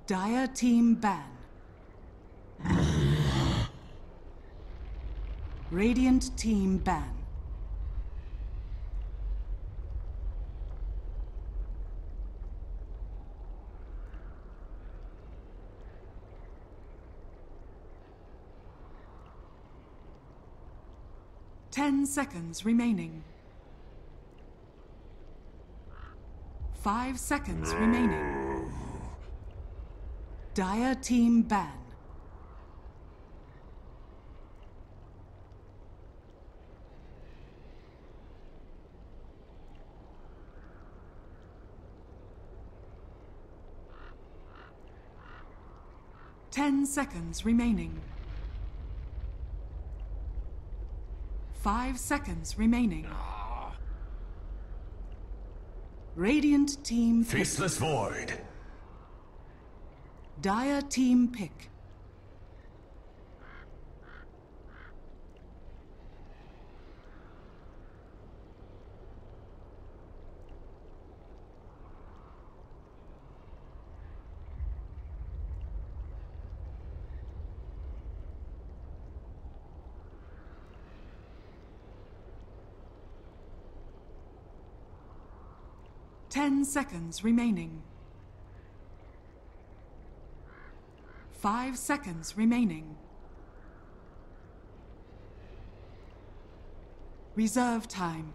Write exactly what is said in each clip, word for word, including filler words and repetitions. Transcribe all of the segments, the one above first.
Dire team ban. Radiant team ban. Ten seconds remaining. Five seconds remaining. Dire team ban. Ten seconds remaining. Five seconds remaining. Radiant team pick. Faceless Void. Dire team pick. Ten seconds remaining. Five seconds remaining. Reserve time.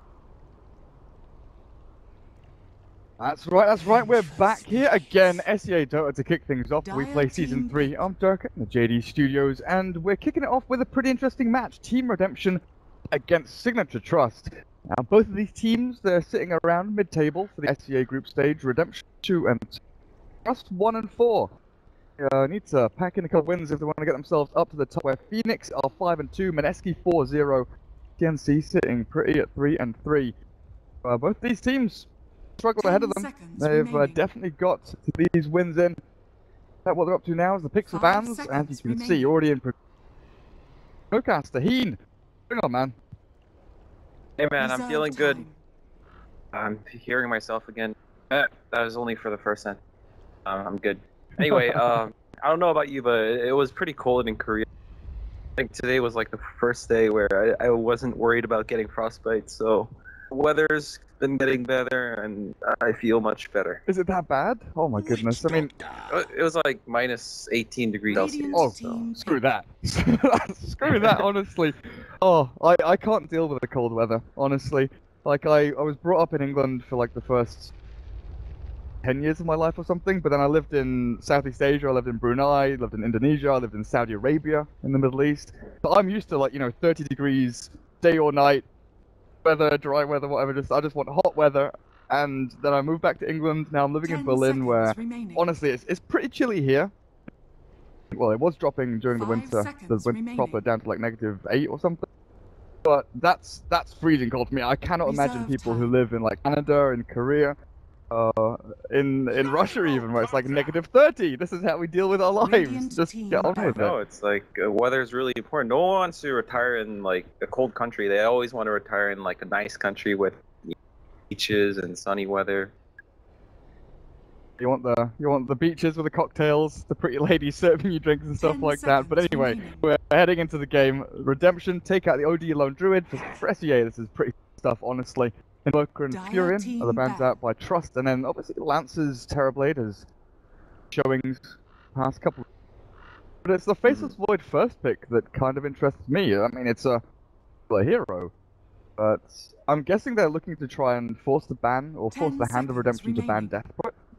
That's right, that's right, we're back here again, S E A Dota to kick things off. We Dire play Season team three. pick. I'm Dirk in the J D Studios, and we're kicking it off with a pretty interesting match. Team Redemption against Signature.Trust. Now, both of these teams, they're sitting around mid-table for the S E A group stage. Redemption two and Trust one and four. Uh, need to pack in a couple wins if they want to get themselves up to the top, where Phoenix are five and two, Meneski four zero, T N C sitting pretty at three and three. Uh, both these teams struggle ahead of them. They've uh, definitely got these wins in. That what they're up to now is the pixel Five bans, as you seconds can remaining. see already in Procaster. Heen, bring on, man. Hey man, Reserve I'm feeling good. time. I'm hearing myself again. Eh, that was only for the first time. Um, I'm good. Anyway, um, I don't know about you, but it was pretty cold in Korea. I think today was like the first day where I, I wasn't worried about getting frostbite, so the weather's been getting better and I feel much better. Is it that bad? Oh my goodness. I mean, It was like minus eighteen degrees Radiant Celsius. oh, so. team screw pick. that. Screw that, honestly. Oh, I, I can't deal with the cold weather, honestly. Like, I, I was brought up in England for like the first ten years of my life or something, but then I lived in Southeast Asia, I lived in Brunei, lived in Indonesia, I lived in Saudi Arabia in the Middle East. So I'm used to like, you know, thirty degrees, day or night, weather, dry weather, whatever. Just I just want hot weather. And then I moved back to England. Now I'm living in Ten Berlin, seconds where remaining. honestly it's, it's pretty chilly here. Well, it was dropping during the Five winter, the seconds winter remaining. proper down to like negative eight or something. But that's that's freezing cold for me. I cannot imagine Reserve people who time. live in like Canada and Korea, uh, in in Russia even, where it's like negative thirty. This is how we deal with our lives. Radiant Just team get on I with know, it. it's like uh, weather's really important. No one wants to retire in like a cold country. They always want to retire in like a nice country with beaches and sunny weather. You want the you want the beaches with the cocktails, the pretty ladies serving you drinks and stuff Ten like that. But seconds anyway, remaining. we're heading into the game. Redemption, take out the O D Lone Druid for, for S E A. This is pretty stuff, honestly. Invoker and Dire Furion team are the bans ban. out by Trust, and then obviously Lance's Terrorblade is showings past couple. But it's the Faceless Void first pick that kind of interests me. I mean, it's a, a hero, but I'm guessing they're looking to try and force the ban or force Ten the Hand of seconds Redemption to ban remaining. Death.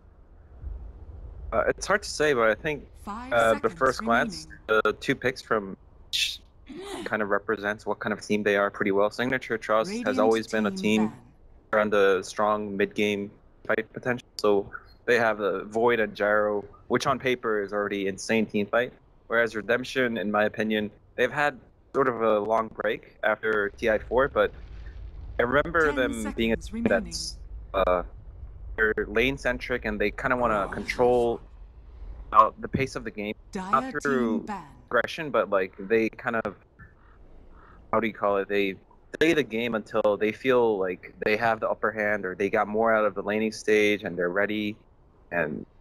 Uh, it's hard to say, but I think Five uh, the seconds first glance, remaining. the two picks from each kind of represents what kind of team they are pretty well. Signature.Trust has Radiant always been a team ban. around the strong mid-game fight potential. So they have the Void and Gyro, which on paper is already insane team fight. Whereas Redemption, in my opinion, they've had sort of a long break after T I four, but I remember Ten them being a seconds team remaining. that's uh, they're lane-centric and they kind of want to control uh, the pace of the game. Dire Not through team ban. aggression, but like they kind of, how do you call it? They play the game until they feel like they have the upper hand or they got more out of the laning stage and they're ready. And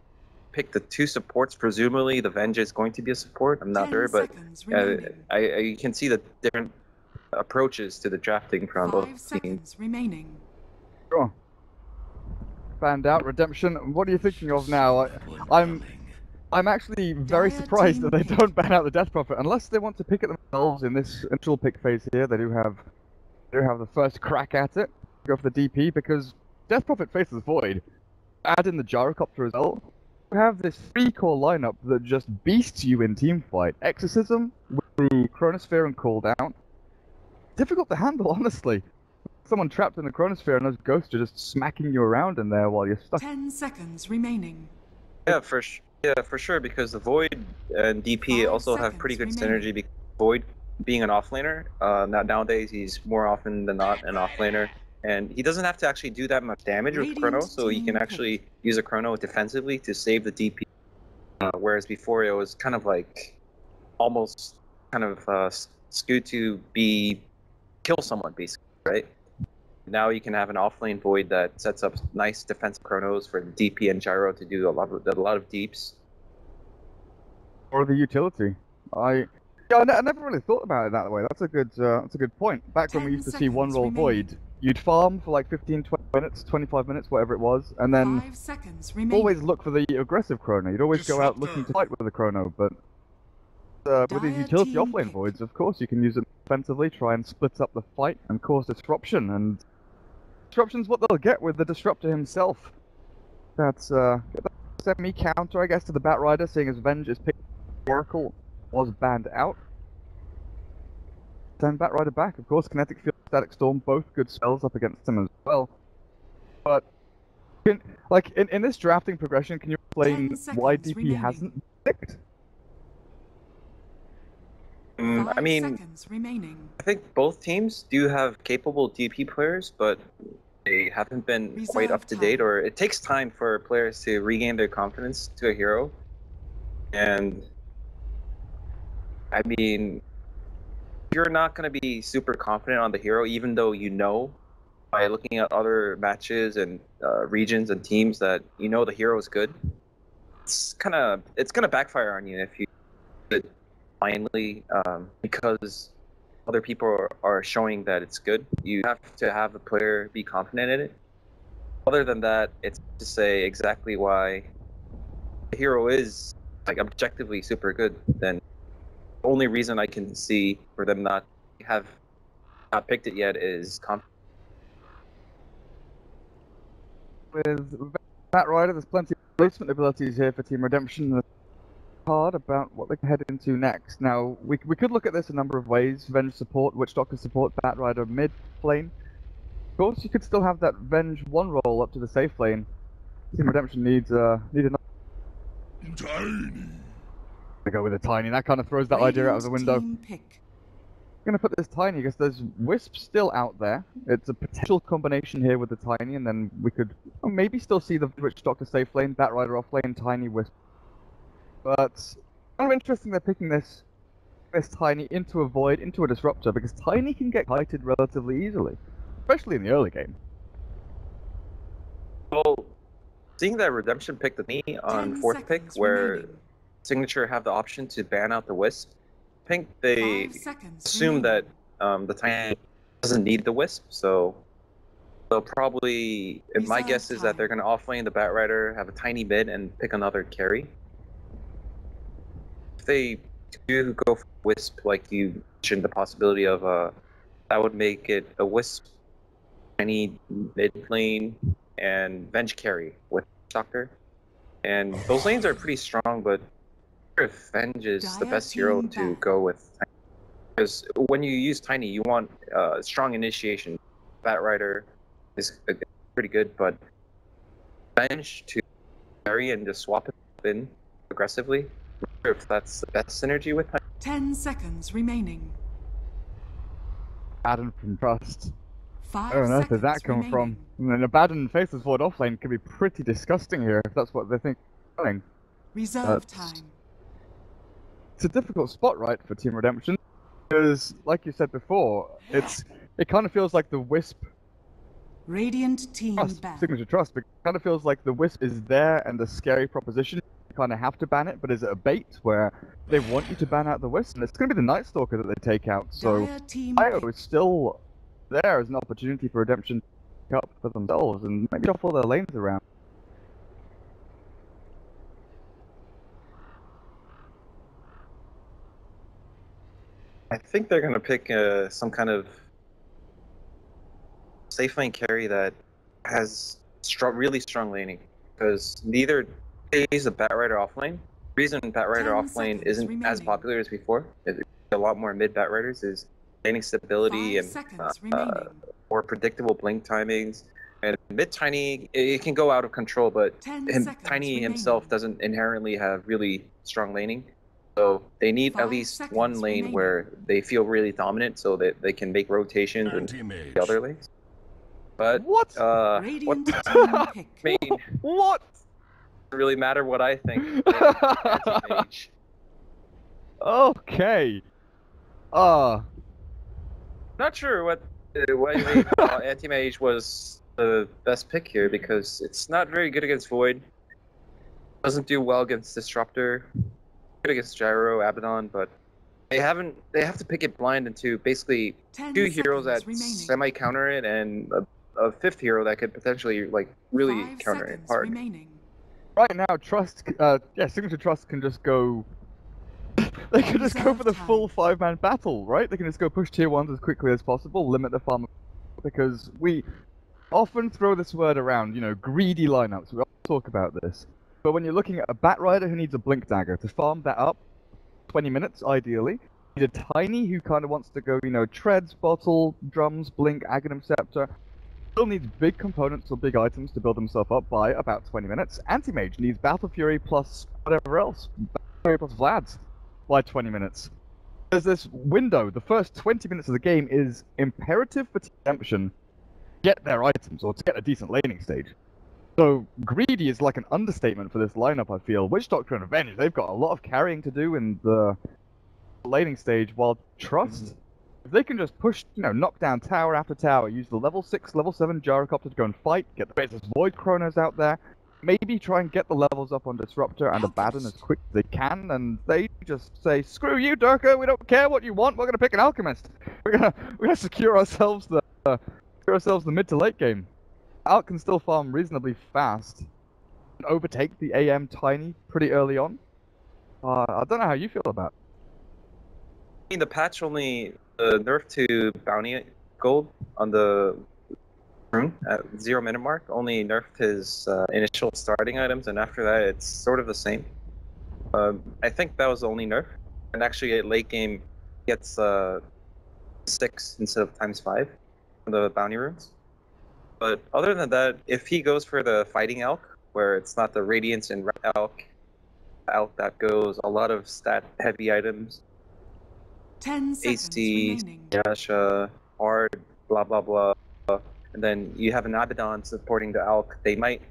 pick the two supports. Presumably, the Venge is going to be a support. I'm not Ten sure, but seconds uh, remaining. I, I you can see the different approaches to the drafting from Five both teams. seconds remaining. Sure. Fanned out Redemption. What are you thinking of now? I, I'm I'm actually very Dire surprised team that they pick. don't ban out the Death Prophet unless they want to pick it themselves in this initial pick phase here. They do have they do have the first crack at it. Go for the D P because Death Prophet faces Void. Add in the Gyrocopter as well. You have this three core lineup that just beasts you in team fight. Exorcism through Chronosphere and Cooldown. Difficult to handle, honestly. Someone trapped in the Chronosphere and those ghosts are just smacking you around in there while you're stuck. Ten seconds remaining. Yeah, for sh yeah, for sure. Because the Void and D P Five also have pretty good seconds remaining. synergy. Because Void, being an offlaner, uh, now nowadays he's more often than not an offlaner, and he doesn't have to actually do that much damage with Radiant Chrono, so he team can pick. actually use a Chrono defensively to save the D P. Uh, whereas before it was kind of like almost kind of uh, skewed to be kill someone basically, right? Now you can have an offlane Void that sets up nice defensive chronos for D P and Gyro to do a lot of a lot of deeps. Or the utility. I yeah, I, ne I never really thought about it that way. That's a good uh, that's a good point. Back when we Ten used to see one seconds roll remaining. Void, you'd farm for like fifteen, twenty minutes, twenty-five minutes, whatever it was, and then Five seconds remaining. always look for the aggressive chrono. You'd always go out looking to fight with the chrono, but uh, with these Dire utility team offlane pick. Voids, of course, you can use it defensively, try and split up the fight and cause disruption. And disruption's what they'll get with the disruptor himself. That's uh, semi counter, I guess, to the Bat Rider, seeing as Venge is picked. Oracle was banned out. Send Bat Rider back, of course. Kinetic Field, Static Storm, both good spells up against him as well. But, can, like, in, in this drafting progression, can you explain Ten why seconds D P remaining. hasn't picked? Mm, Five I mean, seconds remaining. I think both teams do have capable D P players, but they haven't been quite Reserve up to date, time. or it takes time for players to regain their confidence to a hero. And I mean, you're not going to be super confident on the hero, even though you know by looking at other matches and uh, regions and teams that you know the hero is good. It's kind of it's going to backfire on you if you do it blindly, um, because other people are, are showing that it's good. You have to have the player be confident in it. Other than that, it's to say exactly why the hero is like objectively super good. Then the only reason I can see for them not have not picked it yet is confidence. With Bat Rider, there's plenty of placement abilities here for Team Redemption. That's hard about what they can head into next. Now, we, we could look at this a number of ways. Venge support, Witch Doctor support, Bat Rider mid lane. Of course, you could still have that Venge one roll up to the safe lane. Team Redemption needs uh need another. Tiny. To go with a tiny. That kind of throws that idea out of the Radiant window. team pick. I'm gonna put this tiny because there's Wisp still out there. It's a potential combination here with the tiny, and then we could well, maybe still see the Witch Doctor safe lane, Bat Rider off lane, tiny Wisp. But kind of interesting they're picking this this tiny into a void, into a disruptor, because tiny can get kited relatively easily, especially in the early game. Well, seeing that Redemption picked the knee on Ten fourth pick, seconds where remaining. Signature have the option to ban out the Wisp, I think they Five seconds assume remaining. that um, the Tiny doesn't need the Wisp, so they'll probably, if my Reserve guess is that they're time. going to offlane the Bat Rider, have a Tiny mid, and pick another carry. If they do go for Wisp, like you mentioned, the possibility of, uh, that would make it a Wisp, Tiny mid lane, and Venge carry with Doctor. And those lanes are pretty strong, but if Venge is the Dire best hero team to back. go with. Because when you use Tiny, you want uh, strong initiation. Bat Rider is uh, pretty good, but Venge to carry and just swap it in aggressively, I'm not sure if that's the best synergy with Tiny. Ten seconds remaining. Abaddon from Trust. Five Where on earth seconds did that come remaining. from? And then Abaddon faceless void offlane could be pretty disgusting here if that's what they think they're doing. Reserve That's- time. It's a difficult spot, right, for Team Redemption, because, like you said before, it's it kind of feels like the Wisp Radiant team Trust, back. Signature Trust, but it kind of feels like the Wisp is there and a scary proposition. kind of have to ban it, but is it a bait where they want you to ban out the Wisp? And it's going to be the Night Stalker that they take out. So Dire team I O pick. is still there as an opportunity for Redemption to pick up for themselves and maybe shuffle their lanes around. I think they're gonna pick uh, some kind of safe lane carry that has strong, really strong laning, because neither is a Bat Rider off lane. The reason Bat Rider Ten off lane seconds isn't as remaining. popular as before, it- a lot more mid Bat Riders, is laning stability Five and seconds uh, remaining. uh, more predictable blink timings. And mid Tiny, it, it can go out of control, but Ten him, seconds Tiny remaining. himself doesn't inherently have really strong laning. So they need Five at least seconds one lane remaining. where they feel really dominant, so that they can make rotations in Anti-mage. the other lanes. But What? uh, what Radiant team pick. I mean, What? doesn't really matter what I think. Anti-mage. Okay. Uh, Not sure what uh, why they thought Anti-mage was the best pick here, because it's not very good against Void. Doesn't do well against Disruptor. Good against Gyro, Abaddon, but they haven't. They have to pick it blind into basically Ten two heroes seconds that remaining. semi counter it and a, a fifth hero that could potentially like really Five counter it seconds hard. remaining. right now, Trust, uh, yeah, Signature.Trust can just go. They can just go for the Reserve full time. five-man battle, right? They can just go push tier ones as quickly as possible, limit the farm, because we often throw this word around, you know, greedy lineups. We often talk about this. But when you're looking at a Bat Rider who needs a Blink Dagger, to farm that up, twenty minutes ideally, you need a Tiny who kind of wants to go, you know, Treads, Bottle, Drums, Blink, Aghanim Scepter. Still needs big components or big items to build himself up by about twenty minutes. Anti-Mage needs Battle Fury plus whatever else. Battle Fury plus Vlads by twenty minutes. There's this window. The first twenty minutes of the game is imperative for Team Redemption to get their items or to get a decent laning stage. So greedy is like an understatement for this lineup, I feel. Witch Doctor and Avenge, they've got a lot of carrying to do in the laning stage, while Trust, if they can just push, you know, knock down tower after tower, use the level six, level seven Gyrocopter to go and fight, get the Razor's Void Chronos out there, maybe try and get the levels up on Disruptor and Abaddon as quick as they can, and they just say, screw you, Durka, we don't care what you want, we're gonna pick an Alchemist. We're gonna we're gonna secure ourselves the uh, secure ourselves the mid to late game. Alk can still farm reasonably fast and overtake the A M Tiny pretty early on. Uh, I don't know how you feel about it. I mean, the patch only uh, nerfed to bounty gold on the rune at zero minute mark. Only nerfed his uh, initial starting items, and after that, it's sort of the same. Um, I think that was the only nerf. And actually, at late game, he gets uh, six instead of times five for the bounty runes. But other than that, if he goes for the fighting elk, where it's not the Radiance and Red elk, elk that goes a lot of stat heavy items, Ten seconds A C, remaining. Yasha, Hard, blah blah blah, and then you have an Abaddon supporting the elk, they might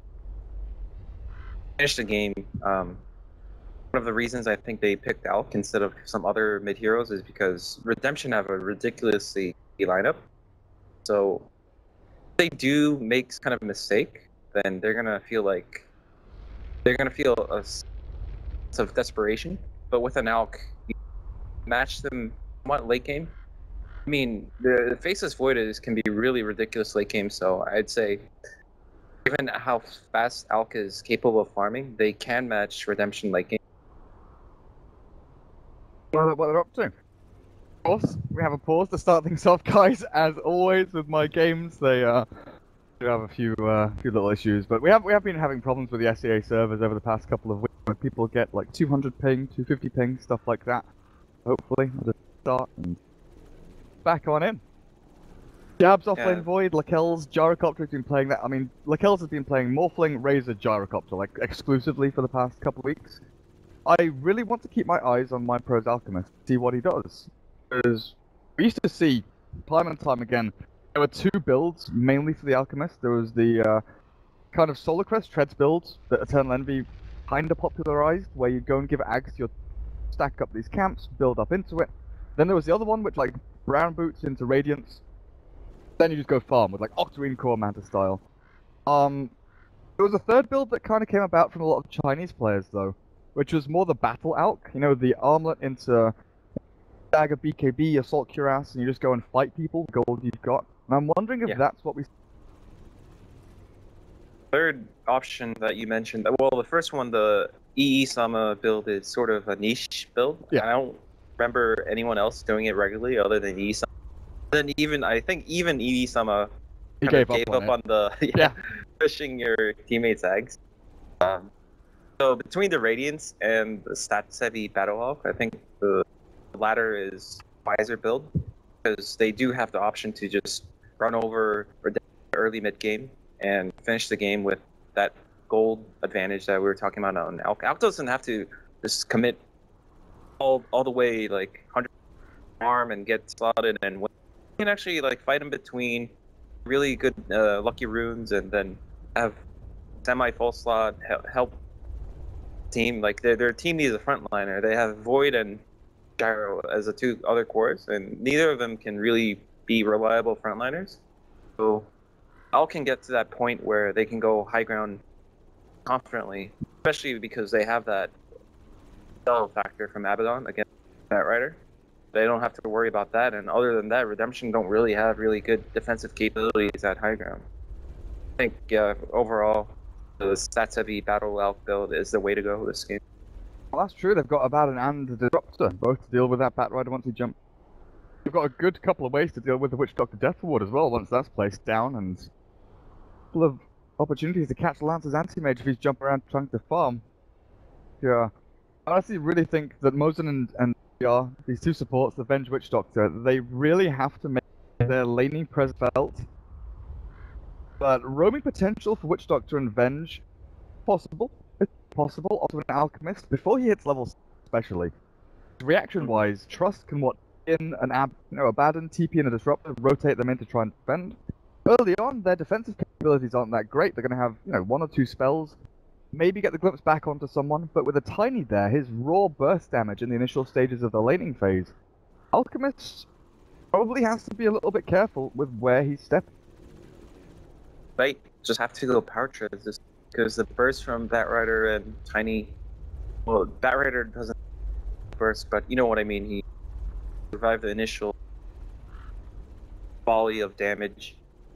finish the game. Um, one of the reasons I think they picked elk instead of some other mid heroes is because Redemption have a ridiculously lineup. So they do make kind of a mistake, then they're gonna feel like they're gonna feel a sense of desperation. But with an Alk, you match them somewhat late game. I mean, the, the Faceless Void is can be really ridiculous late game. So I'd say, given how fast Alk is capable of farming, they can match Redemption late game. What they're up to. Of course, we have a pause to start things off, guys. As always with my games, they uh, do have a few uh, few little issues, but we have we have been having problems with the S E A servers over the past couple of weeks. Where people get like two hundred ping, two fifty ping, stuff like that. Hopefully, I'll just start and back on in. Jabs off lane Yeah. Void, Lakel's Gyrocopter has been playing that. I mean, Lakel's has been playing Morphling, Razor, Gyrocopter like exclusively for the past couple of weeks. I really want to keep my eyes on my pros Alchemist, see what he does. Because we used to see time and time again, there were two builds mainly for the Alchemist. There was the uh, kind of Solar Crest Treads build that Eternal Envy kind of popularized, where you go and give Ags your stack up these camps, build up into it. Then there was the other one, which like Brown Boots into Radiance. Then you just go farm with like Octarine Core Manta style. Um, There was a third build that kind of came about from a lot of Chinese players, though, which was more the battle alch. You know, the armlet into dagger, B K B, assault cuirass, and you just go and fight people. The gold you've got. And I'm wondering if Yeah. that's what we. Third option that you mentioned, well, the first one, the E E Sama build is sort of a niche build. Yeah. I don't remember anyone else doing it regularly other than E E Sama. Then even, I think even E E Sama He kind of gave up gave on up it. on the yeah, Yeah. pushing your teammates' eggs. Um, so between the Radiance and the stats-heavy Battle Elf, I think the latter is wiser build because they do have the option to just run over early mid game and finish the game with that gold advantage that we were talking about on Alk. Alk doesn't have to just commit all all the way like one hundred arm and get slotted and win. You can actually like fight in between really good uh, lucky runes and then have semi full slot help, help team like their their team needs a frontliner. They have Void and Gyro as the two other cores, and neither of them can really be reliable frontliners. So Al can get to that point where they can go high ground confidently, especially because they have that spell factor from Abaddon against that rider. They don't have to worry about that, and other than that, Redemption don't really have really good defensive capabilities at high ground. I think uh, overall, the stats-heavy Battle Elk build is the way to go this game. Well, that's true. They've got Abaddon and the Disruptor, both to deal with that Bat Rider once he jumps. They've got a good couple of ways to deal with the Witch Doctor Death Ward as well once that's placed down, and a couple of opportunities to catch Lance's Anti-Mage if he's jumping around trying to farm. Yeah. I honestly really think that Mosin and, and B R, these two supports, the Venge Witch Doctor, they really have to make their laning presence felt. But roaming potential for Witch Doctor and Venge, possible. It's possible. Also an Alchemist, before he hits level six especially. Reaction-wise, Trust can what in an ab, you know, Abaddon, T P and a Disruptor, rotate them in to try and defend. Early on, their defensive capabilities aren't that great. They're going to have, you know, one or two spells, maybe get the glimpse back onto someone, but with a Tiny there, his raw burst damage in the initial stages of the laning phase, Alchemist probably has to be a little bit careful with where he's stepping. Right, just have to go power trades because the burst from Batrider and Tiny, well, Batrider doesn't burst, but you know what I mean. He survived the initial volley of damage,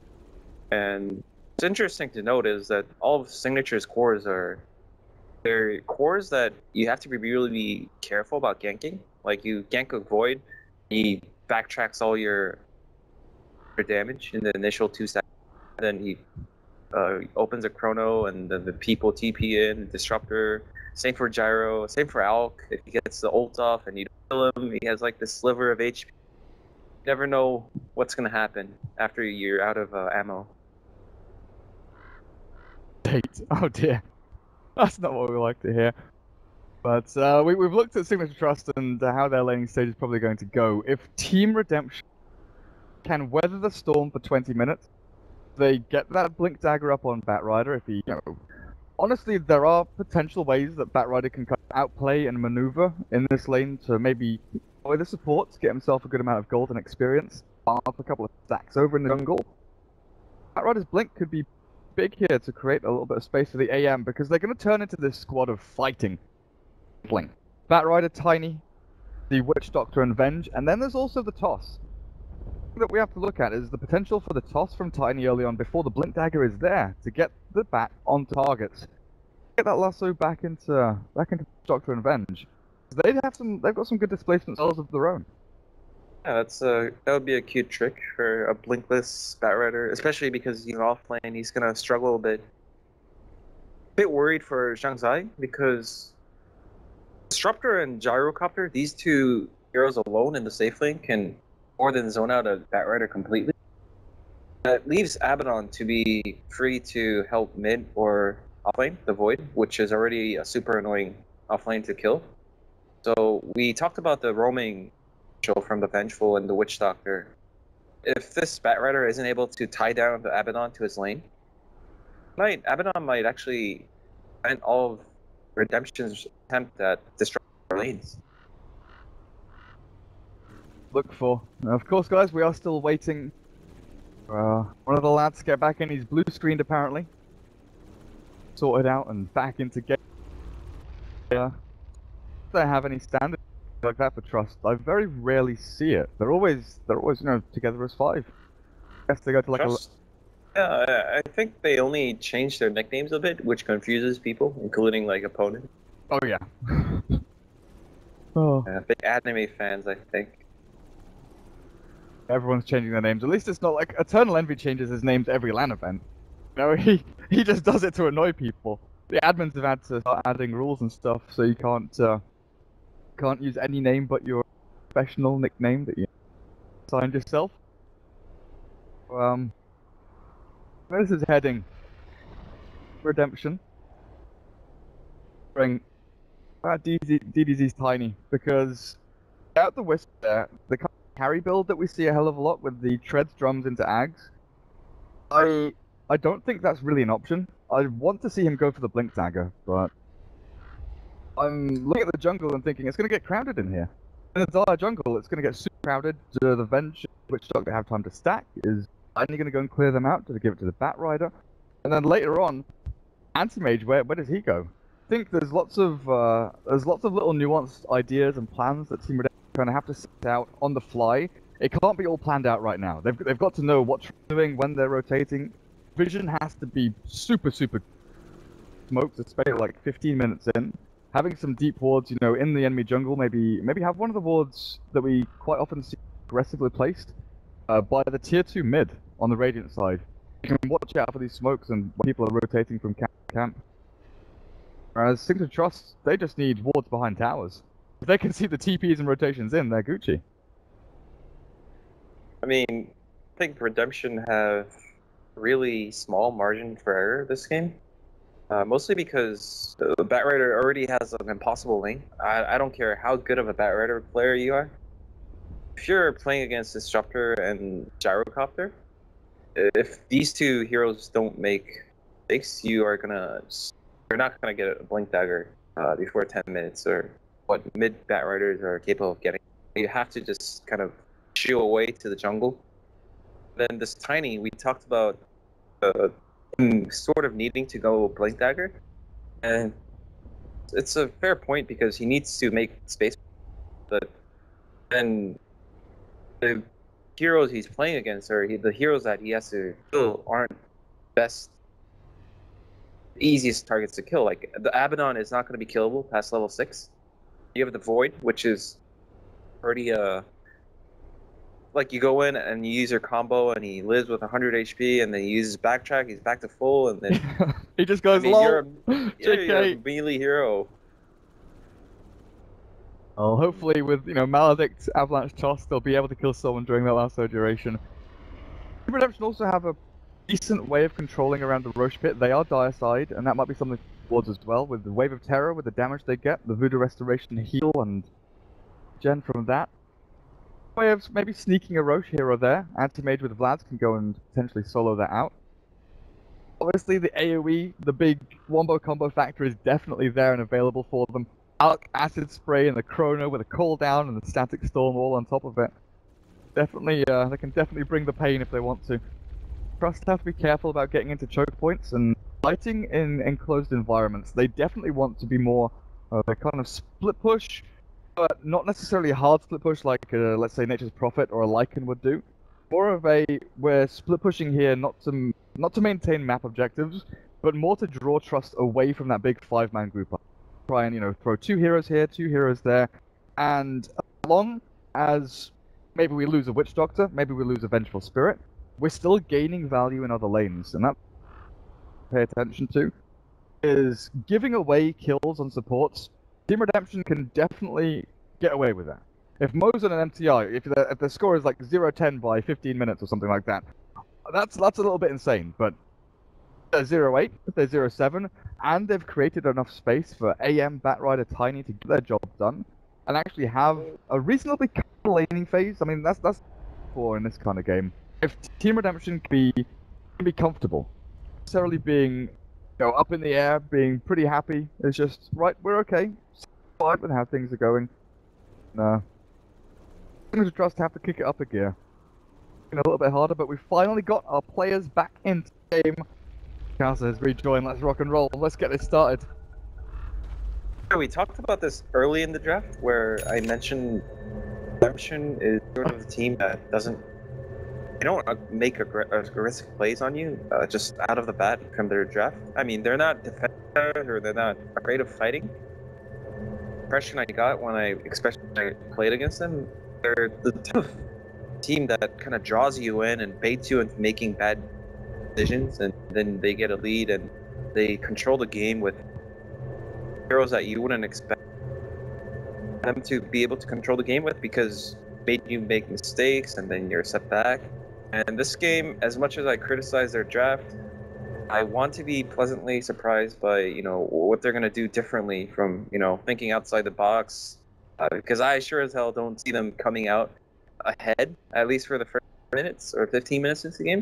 and what's interesting to note is that all of Signature's cores are they're cores that you have to be really careful about ganking. Like you gank a Void, he backtracks all your your damage in the initial two seconds. Then he uh, opens a chrono, and then the people T P in, Disruptor. Same for Gyro, same for Alk. If he gets the ult off and you don't kill him, he has like this sliver of H P. You never know what's gonna happen after you're out of uh, ammo. Hate. Oh dear. That's not what we like to hear. But uh, we, we've looked at Signature.Trust and uh, how their laning stage is probably going to go. If Team Redemption can weather the storm for twenty minutes, they get that Blink Dagger up on Batrider. If he, you know, honestly, there are potential ways that Batrider can kind of outplay and maneuver in this lane to maybe avoid the supports, get himself a good amount of gold and experience, farm up a couple of stacks over in the jungle. Batrider's Blink could be big here to create a little bit of space for the A M because they're going to turn into this squad of fighting. Blink. Batrider, Tiny, the Witch Doctor, and Venge, and then there's also the toss. That we have to look at is the potential for the toss from Tiny early on before the Blink Dagger is there to get the bat on targets, get that lasso back into back into Doctor and Venge. They have some, they've got some good displacement spells of their own. Yeah, that's uh that would be a cute trick for a blinkless Batrider, especially because you know off lane he's gonna struggle a bit. A bit worried for Zhang Zai because Disruptor and Gyrocopter, these two heroes alone in the safe lane can more than zone out a Batrider completely. That leaves Abaddon to be free to help mid or offlane, the Void, which is already a super annoying offlane to kill. So we talked about the roaming show from the Vengeful and the Witch Doctor. If this Batrider isn't able to tie down the Abaddon to his lane, might Abaddon might actually end all of Redemption's attempt at destroying our lanes. Look for. Now, of course, guys, we are still waiting for uh, one of the lads to get back in. He's blue screened apparently. sorted out and back into game. Yeah. Do they have any standards like that for Trust? I very rarely see it. They're always, they're always, you know, together as five. I guess they go to like Trust, a... Yeah, I, I think they only changed their nicknames a bit, which confuses people, including like opponent. Oh yeah. Oh. Uh, big anime fans, I think. Everyone's changing their names. At least it's not like Eternal Envy changes his name to every LAN event. You know, he he just does it to annoy people. The admins have had to start adding rules and stuff, so you can't uh, can't use any name but your professional nickname that you signed yourself. Um, where is his heading? Redemption. Bring. Ah, D D Z's tiny because out the wisp there, the carry build that we see a hell of a lot with the treads drums into Ags. I I don't think that's really an option. I want to see him go for the blink dagger, but I'm looking at the jungle and thinking it's going to get crowded in here. In the Dire jungle, it's going to get super crowded. Uh, the Venge, which don't have time to stack, is only going to go and clear them out to give it to the Bat Rider, and then later on, Anti-Mage, where where does he go? I think there's lots of uh, there's lots of little nuanced ideas and plans that Team Redem are going to have to set out on the fly. It can't be all planned out right now. They've they've got to know what they're doing when they're rotating. Vision has to be super super smoked, especially like fifteen minutes in. Having some deep wards, you know, in the enemy jungle, maybe maybe have one of the wards that we quite often see aggressively placed uh, by the tier two mid on the Radiant side. You can watch out for these smokes and when people are rotating from camp to camp. Whereas Signature.Trust, they just need wards behind towers. If they can see the T Ps and rotations in, they're Gucci. I mean, I think Redemption have really small margin for error this game. Uh, mostly because the Batrider already has an impossible lane. I, I don't care how good of a Batrider player you are. If you're playing against Disruptor and Gyrocopter, if these two heroes don't make mistakes, you are gonna, you're not gonna get a Blink Dagger uh, before ten minutes, or what mid Batriders are capable of getting. You have to just kind of shoo away to the jungle. Then this Tiny, we talked about uh, him sort of needing to go Blink Dagger, and it's a fair point because he needs to make space, but then the heroes he's playing against, or he, the heroes that he has to kill, aren't best, easiest targets to kill. Like the Abaddon is not going to be killable past level six. You have the Void, which is pretty uh like you go in and you use your combo and he lives with one hundred H P, and then he uses backtrack, he's back to full, and then he just goes, I mean, lol. you're a, yeah, you're a melee hero. Well, hopefully with, you know, Maledict, Avalanche Toss, they'll be able to kill someone during that last duration. Redemption also have a decent way of controlling around the Roche Pit. They are Dire side, and that might be something towards as well, with the Wave of Terror, with the damage they get, the Voodoo Restoration heal, and gen from that. Way of maybe sneaking a Roche here or there. Anti-Mage with Vlads can go and potentially solo that out. Obviously the AoE, the big wombo combo factor is definitely there and available for them. Alk Acid Spray and the Chrono with a cooldown and the Static Storm all on top of it. Definitely, uh, they can definitely bring the pain if they want to. Trust have to be careful about getting into choke points and fighting in enclosed environments. They definitely want to be more uh, a kind of split push, but not necessarily a hard split push like, uh, let's say, Nature's Prophet or a Lycan would do. More of a, we're split pushing here not to not to maintain map objectives, but more to draw Trust away from that big five-man group. Try and, you know, throw two heroes here, two heroes there, and as long as maybe we lose a Witch Doctor, maybe we lose a Vengeful Spirit, we're still gaining value in other lanes, and that pay attention to is giving away kills on supports. Team Redemption can definitely get away with that. If Mo's on an M T I, if the, if the score is like zero ten by fifteen minutes or something like that, that's that's a little bit insane, but they're zero eight, if they're zero seven, and they've created enough space for A M, Batrider, Tiny to get their job done, and actually have a reasonably laning phase. I mean, that's that's for in this kind of game. If Team Redemption can be can be comfortable, necessarily being, you know, up in the air, being pretty happy, it's just right. We're okay, fine with how things are going. No. Signature.Trust have to kick it up a gear. A little bit harder, but we finally got our players back into the game. Casa has rejoined. Let's rock and roll. Let's get this started. We talked about this early in the draft, where I mentioned Redemption is sort of the team that doesn't, they don't uh, make aggr aggressive plays on you uh, just out of the bat from their draft. I mean, they're not defenders or they're not afraid of fighting. The impression I got when I, especially when I played against them, they're the type of team that kind of draws you in and baits you into making bad decisions, and then they get a lead and they control the game with heroes that you wouldn't expect them to be able to control the game with, because made you make mistakes and then you're set back. And this game, as much as I criticize their draft, I want to be pleasantly surprised by, you know, what they're going to do differently from, you know, thinking outside the box, uh, because I sure as hell don't see them coming out ahead, at least for the first minutes or fifteen minutes into the game.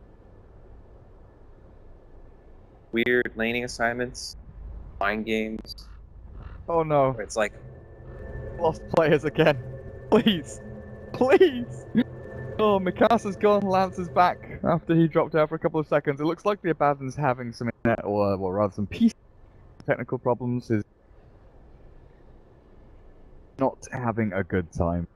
Weird laning assignments, mind games. Oh no. Where it's like, Lost players again. Please. Please. Oh, Mikasa's gone. Lance is back after he dropped out for a couple of seconds. It looks like the Abaddon's having some internet, or, or rather some P C technical problems. Is not having a good time.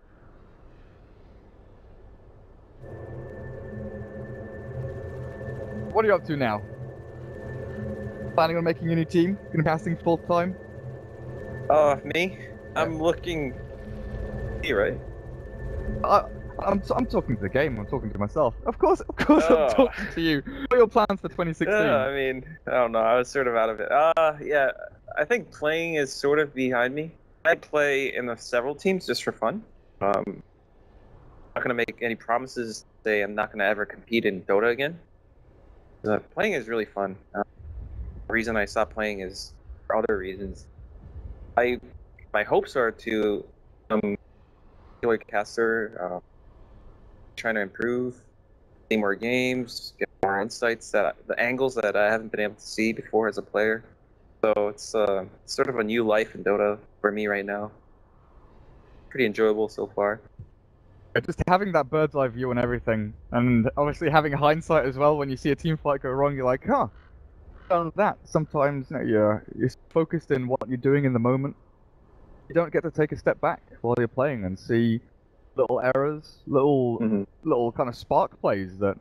What are you up to now? Planning on making a new team? Gonna be casting full time? uh, me? I'm looking. You right? Uh, I'm I'm talking to the game. I'm talking to myself. Of course, of course, Oh. I'm talking to you. What are your plans for twenty sixteen? Yeah, I mean, I don't know. I was sort of out of it. Uh, yeah, I think playing is sort of behind me. I play in the several teams just for fun. Um, I'm not gonna make any promises. Say I'm not gonna ever compete in Dota again. Uh, playing is really fun. Uh, the reason I stopped playing is for other reasons. I my hopes are to um, be a caster, uh, trying to improve, see more games, get more insights, that the angles that I haven't been able to see before as a player. So it's uh, sort of a new life in Dota for me right now. Pretty enjoyable so far. Just having that bird's eye view and everything, and obviously having hindsight as well. When you see a team fight go wrong, you're like, huh, done that. Sometimes, you know, you're you're focused in what you're doing in the moment. You don't get to take a step back while you're playing and see little errors, little Mm-hmm. little kind of spark plays that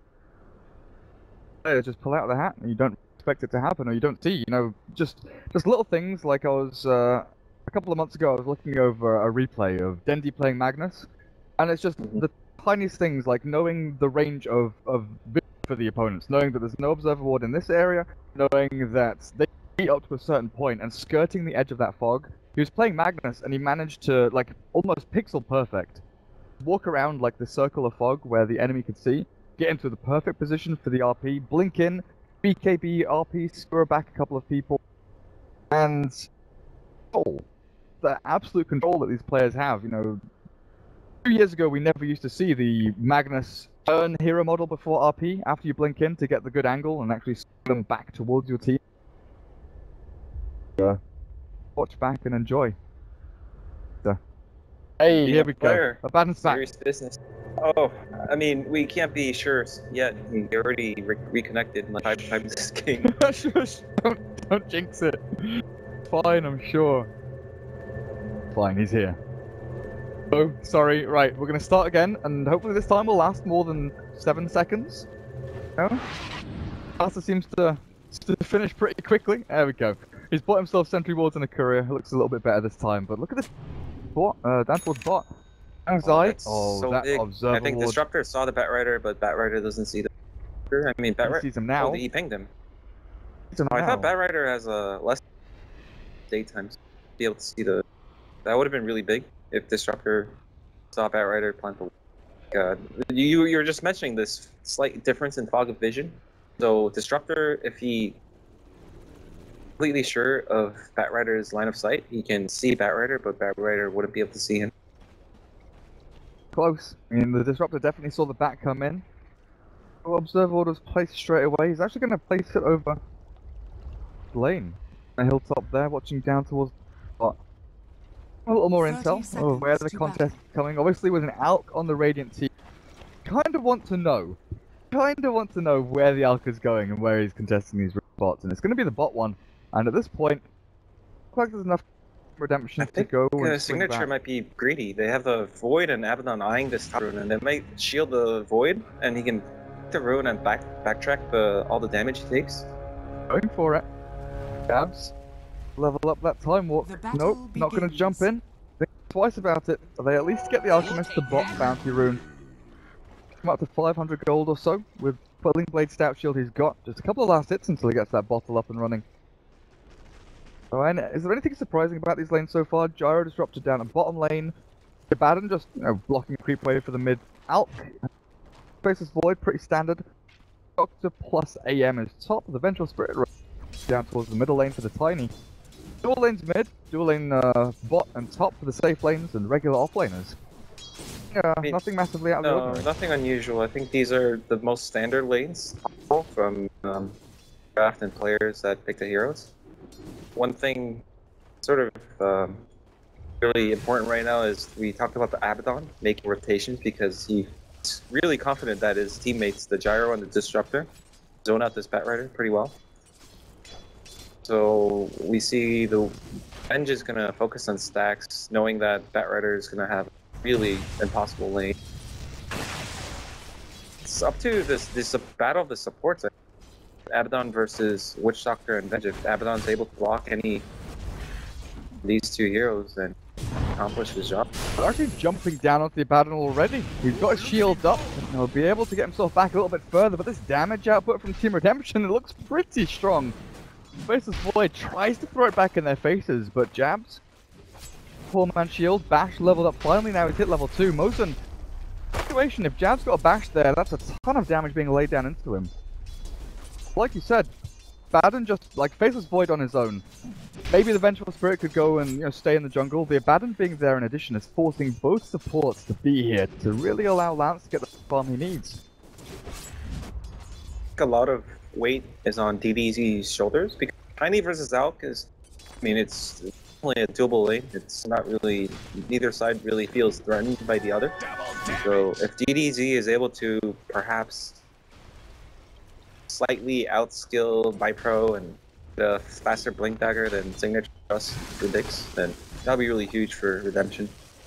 players just pull out of the hat, and you don't expect it to happen, or you don't see. You know, just just little things. Like I was uh, a couple of months ago, I was looking over a replay of Dendi playing Magnus. And it's just Mhm. the tiniest things, like knowing the range of, of vision for the opponents, knowing that there's no observer ward in this area, knowing that they beat up to a certain point and skirting the edge of that fog. He was playing Magnus and he managed to, like, almost pixel perfect, walk around like the circle of fog where the enemy could see, get into the perfect position for the R P, blink in, B K B, R P, score back a couple of people, and oh, the absolute control that these players have, you know. Two years ago, we never used to see the Magnus turn hero model before R P, after you blink in to get the good angle and actually swing them back towards your team. Uh, watch back and enjoy. So, hey, Being here a we player, go. Abaddon's back. Serious business. Oh, I mean, we can't be sure yet. We already re reconnected like five times this game. Shush, don't, don't jinx it. Fine, I'm sure. Fine, he's here. Oh, sorry, right, we're gonna start again, and hopefully this time will last more than seven seconds. No? Master seems to, to finish pretty quickly. There we go. He's bought himself sentry wards and a courier. Looks a little bit better this time, but look at this bot, uh, down towards bot. Anxiety. That's Oh, so that big. observer I think ward. Disruptor saw the Batrider, but Batrider doesn't see the. I mean, He Batrider. sees him now. Oh, he pinged him. Sees him Oh, I now. thought Batrider has a less daytime to be able to see the. That would have been really big if Disruptor saw Batrider plant the. God, you you were just mentioning this slight difference in fog of vision. So Disruptor, if he completely sure of Batrider's line of sight, he can see Batrider, but Batrider wouldn't be able to see him. Close. I mean, the Disruptor definitely saw the bat come in. Oh, observer orders placed straight away. He's actually going to place it over lane. A hilltop there, watching down towards the bot. A little more thirty intel of where the seconds to contest is coming. Obviously, with an Alk on the Radiant team, kind of want to know kind of want to know where the Alka's going and where he's contesting these bots, and it's going to be the bot one. And at this point, looks like there's enough redemption I think to go uh, and swing Signature back. might be greedy. They have the Void and Abaddon eyeing this top rune, and they might shield the Void, and he can the rune and back backtrack the all the damage he takes. Going for it. Gabs. Level up that time warp. The battle Nope, not going to begins. jump in. Think twice about it. They at least get the Alchemist the bot bounty rune. Come up to five hundred gold or so with Pulling Blade Stout Shield he's got. Just a couple of last hits until he gets that bottle up and running. Alright, is there anything surprising about these lanes so far? Gyro disrupted down at bottom lane. Abaddon just, you know, blocking a creep wave for the mid. Alk. Faceless Void, pretty standard. Doctor plus A M is top. The Vengeful Spirit down towards the middle lane for the Tiny. Dual lanes mid, dual lane uh, bot and top for the safe lanes and regular off laners. Yeah, I mean, nothing massively out of the No, ordinary. nothing unusual. I think these are the most standard lanes from um, draft and players that pick the heroes. One thing, sort of um, really important right now is we talked about the Abaddon making rotations because he's really confident that his teammates, the Gyro and the Disruptor, zone out this Batrider pretty well. So we see the Venge is going to focus on stacks, knowing that Batrider is going to have a really impossible lane. It's up to this this battle of the supports. Abaddon versus Witch Doctor and Venge. If Abaddon's able to block any of these two heroes and accomplish his job. They're actually jumping down onto the Abaddon already. He's got his shield up, and he'll be able to get himself back a little bit further, but this damage output from Team Redemption, it looks pretty strong. Faceless Void tries to throw it back in their faces, but jabs. Poor man shield, bash leveled up finally, now he's hit level two. Mosin, situation, if jab's got a bash there, that's a ton of damage being laid down into him. Like you said, Abaddon just, like, Faceless Void on his own. Maybe the Vengeful Spirit could go and, you know, stay in the jungle. The Abaddon being there in addition is forcing both supports to be here to really allow Lance to get the farm he needs. I think a lot of weight is on D D Z's shoulders because Tiny versus Alk is, I mean, it's only a doable lane. It's not really, neither side really feels threatened by the other. So if D D Z is able to perhaps slightly outskill Bipro and get a faster Blink Dagger than Signature.Trust predicts, then that'll be really huge for Redemption.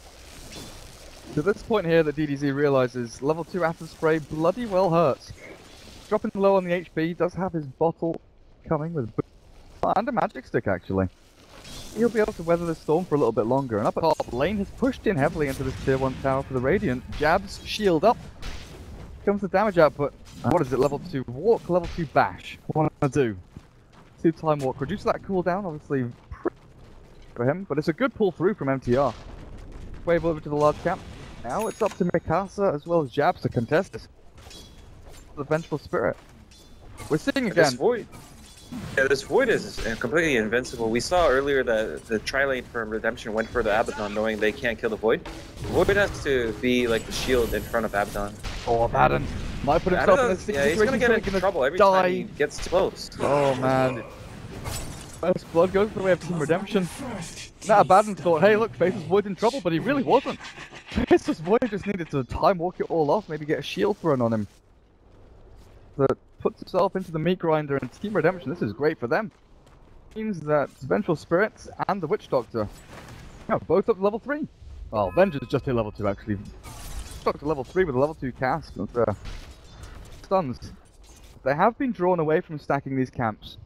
To this point here that D D Z realizes level two Acid Spray bloody well hurts. Dropping low on the H P, does have his bottle coming with a and a magic stick actually. He'll be able to weather the storm for a little bit longer, and up at top, Lane has pushed in heavily into this tier one tower for the Radiant. Jabs, shield up. Comes the damage output. And what is it, level two walk, level two bash. What do I do? Two time walk, reduce that cooldown, obviously for him, but it's a good pull through from M T R. Wave over to the large cap. Now it's up to Mikasa as well as Jabs to contest this. The Vengeful Spirit. We're seeing This again. Void, yeah, this Void is completely invincible. We saw earlier that the tri-lane from Redemption went for the Abaddon knowing they can't kill the Void. Void has to be like the shield in front of Abaddon. Oh, Abaddon might put himself in a Abaddon's- sticky yeah, he's situation. gonna get he's into trouble every die. time he gets too close. Oh man. First blood goes the way of Team Redemption. Now Abaddon thought, hey look, Faceless Void's in trouble, but he really wasn't. Faceless Void just needed to time walk it all off, maybe get a shield thrown on him. That puts himself into the meat grinder, and Team Redemption, this is great for them. Means that Vengeful Spirits and the Witch Doctor are both up to level three. Well, Venge is just hit level two actually. Doctor level three with a level two cast. And, uh, stuns. They have been drawn away from stacking these camps.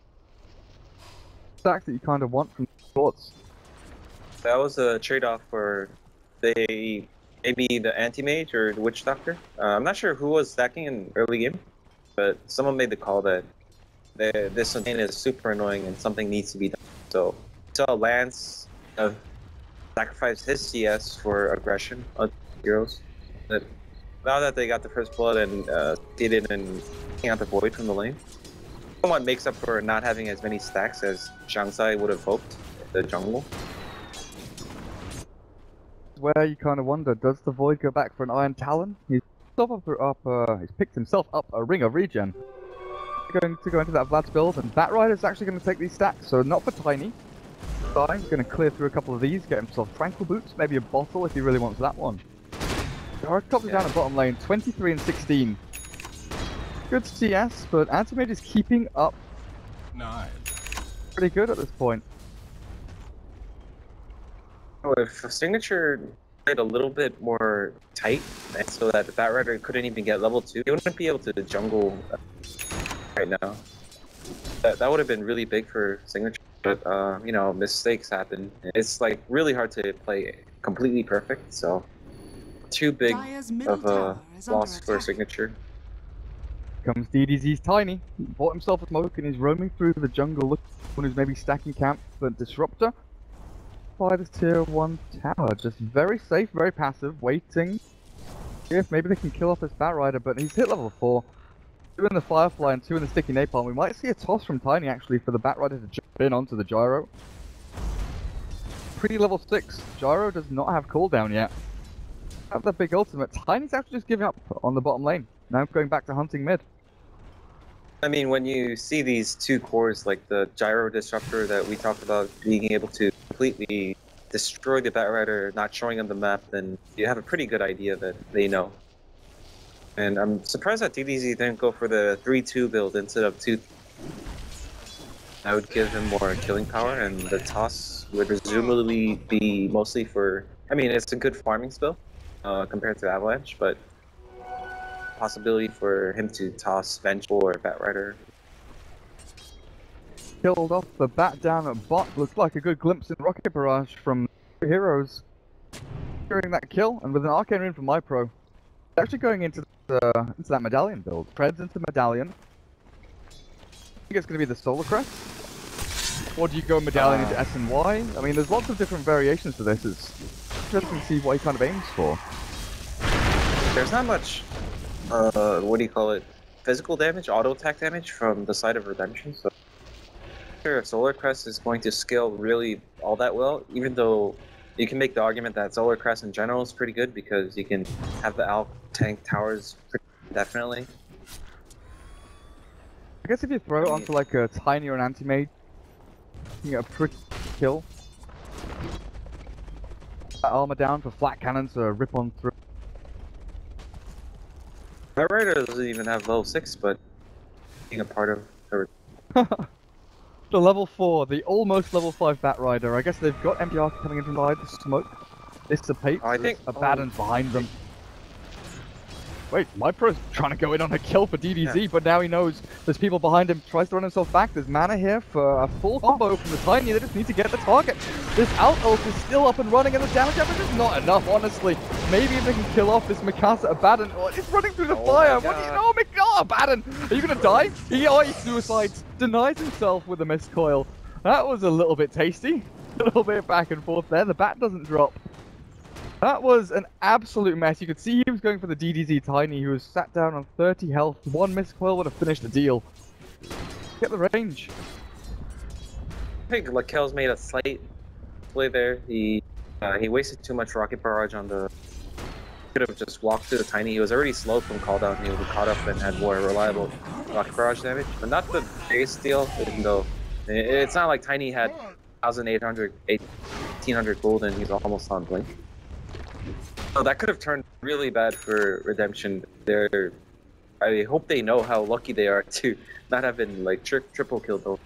Stack that you kind of want from sports. That was a trade-off for they maybe the anti-mage or the Witch Doctor. Uh, I'm not sure who was stacking in early game, but someone made the call that the, this lane is super annoying and something needs to be done. So we saw Lance uh, sacrifice his C S for aggression on heroes. But now that they got the first blood and uh, succeeded in taking out the Void from the lane, somewhat makes up for not having as many stacks as Shangsai would have hoped in the jungle. Where you kind of wonder, does the Void go back for an Iron Talon? He's up, up uh, he's picked himself up a ring of regen. Going to go into that Vlad's build, and Batrider's actually going to take these stacks, so not for Tiny. He's going to clear through a couple of these, get himself Tranquil Boots, maybe a bottle if he really wants that one. Dark Cop's Yeah. down at bottom lane, twenty-three and sixteen. Good C S, but Antimate is keeping up Nine. pretty good at this point. Oh, if Signature played a little bit more tight, and so that the Batrider couldn't even get level two, he wouldn't be able to jungle right now. That, that would have been really big for Signature, but uh, you know, mistakes happen. It's like really hard to play completely perfect, so too big Dire's middle of a tower is under loss for attack. Signature. Comes D D Z's Tiny. He bought himself a smoke and he's roaming through the jungle looking for one who's maybe stacking camp for Disruptor. By this tier one tower, just very safe, very passive, waiting. If maybe they can kill off this Batrider, but he's hit level four. Two in the Firefly and two in the Sticky Napalm. We might see a toss from Tiny actually for the Batrider to jump in onto the Gyro. Pretty level six. Gyro does not have cooldown yet. Have that big ultimate. Tiny's actually just giving up on the bottom lane. Now going back to hunting mid. I mean, when you see these two cores, like the Gyro Disruptor that we talked about being able to completely destroy the Batrider, not showing them the map, then you have a pretty good idea that they know. And I'm surprised that D D Z didn't go for the three two build instead of two. That would give him more killing power, and the toss would presumably be mostly for... I mean, it's a good farming spell uh, compared to Avalanche, but possibility for him to toss Vengeful or Batrider. Killed off the bat down at bot. Looks like a good glimpse in Rocket Barrage from heroes. During that kill, and with an Arcane Rune from MyPro. Actually going into the, into that Medallion build. Preds into Medallion. I think it's going to be the Solar Crest. Or do you go Medallion uh, into S and Y? I mean, there's lots of different variations to this. It's interesting to see what he kind of aims for. There's not much, uh, what do you call it, physical damage, auto attack damage from the side of Redemption, so I'm sure if Solar Crest is going to scale really all that well, even though you can make the argument that Solar Crest in general is pretty good because you can have the Alp tank towers pretty definitely. I guess if you throw it onto like a Tiny or an Anti-Mage, you get a pretty kill. That armor down for flat cannons to rip on through. My Rider doesn't even have level six, but being a part of her. The level four, the almost level five Batrider. I guess they've got M P R coming in from behind the smoke. Dissipates. Oh, I think a Batten oh. behind them. Wait, MyPro's trying to go in on a kill for D D Z, yeah. But now he knows there's people behind him. Tries to run himself back. There's mana here for a full combo from the Tiny. They just need to get the target. This Alt ult is still up and running, and the damage average is not enough, honestly. Maybe if they can kill off this Mikasa Abaddon. Oh, it's running through the oh fire. What do you know, Mikasa Abaddon? Are you gonna die? He, oh, he suicides. Denies himself with a missed coil. That was a little bit tasty. A little bit back and forth there. The bat doesn't drop. That was an absolute mess. You could see he was going for the D D Z Tiny, who was sat down on thirty health. One missed coil would have finished the deal. Get the range. I think Lakel's made a slight play there. He uh, he wasted too much Rocket Barrage on the... Could have just walked to the Tiny. He was already slow from call down. He would have caught up and had more reliable Rocket Barrage damage. But not the biggest deal, even though it's not like Tiny had one thousand eight hundred, eighteen hundred gold and he's almost on Blink. So that could have turned really bad for Redemption. They're, I hope they know how lucky they are to not have been like tri triple killed though.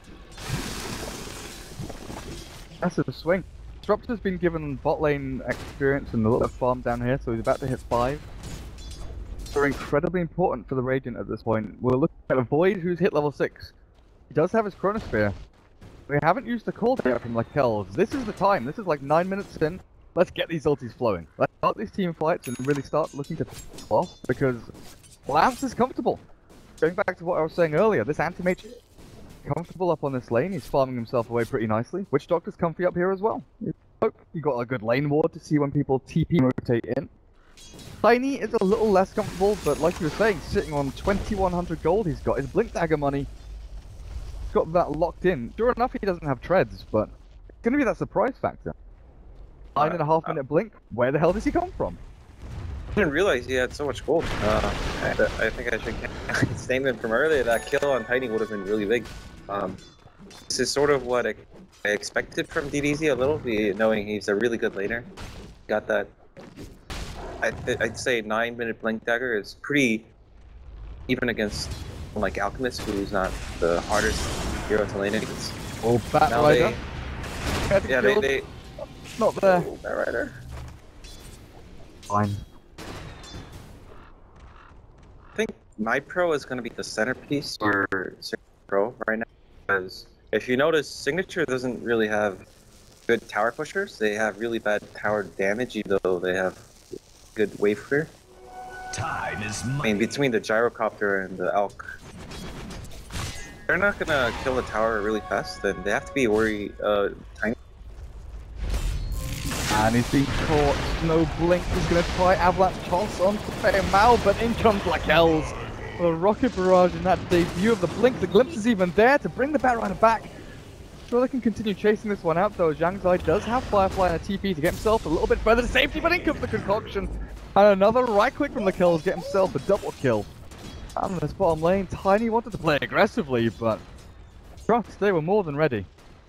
Massive swing. Disruptor's been given bot lane experience and a little farm down here, so he's about to hit five. They're incredibly important for the Radiant at this point. We're looking at a Void who's hit level six. He does have his Chronosphere. We haven't used the call yet from Lakel's. This is the time. This is like nine minutes in. Let's get these ultis flowing. Let's start these team fights and really start looking to pull off, because Lance is comfortable. Going back to what I was saying earlier, this Anti-Mage is comfortable up on this lane. He's farming himself away pretty nicely. Witch Doctor's comfy up here as well. You got a good lane ward to see when people T P rotate in. Tiny is a little less comfortable, but like you were saying, sitting on twenty-one hundred gold, he's got his Blink Dagger money. He's got that locked in. Sure enough, he doesn't have treads, but it's going to be that surprise factor. Nine and a half minute blink. Where the hell does he come from? I didn't realize he had so much gold. Uh, I, I think I should get a statement from earlier. That kill on Tiny would have been really big. Um, this is sort of what I, I expected from D D Z a little, knowing he's a really good laner. Got that. I th I'd say nine minute blink dagger is pretty even against like Alchemist, who's not the hardest hero to lane against. Oh, Bat Now Rider. they, yeah, they, they Not there. oh, Bat Rider. Fine. I think my pro is going to be the centerpiece for Signature Pro right now, because if you notice, Signature doesn't really have good tower pushers. They have really bad tower damage, even though they have good wave clear. Time is money. I mean, between the gyrocopter and the Elk, they're not gonna kill the tower really fast. Then they have to be worried. Uh, tiny. And he's been caught. No blink. He's going to try Avalanche Toss on Mal, but in comes Lakells. The rocket barrage in that debut of the blink. The glimpse is even there to bring the Bat Rider back. Sure, they can continue chasing this one out, though. Zhang Zai does have Firefly and a T P to get himself a little bit further to safety, but in comes the concoction. And another right click from Lakells to get himself a double kill. And in this bottom lane, Tiny wanted to play aggressively, but Trust, they were more than ready.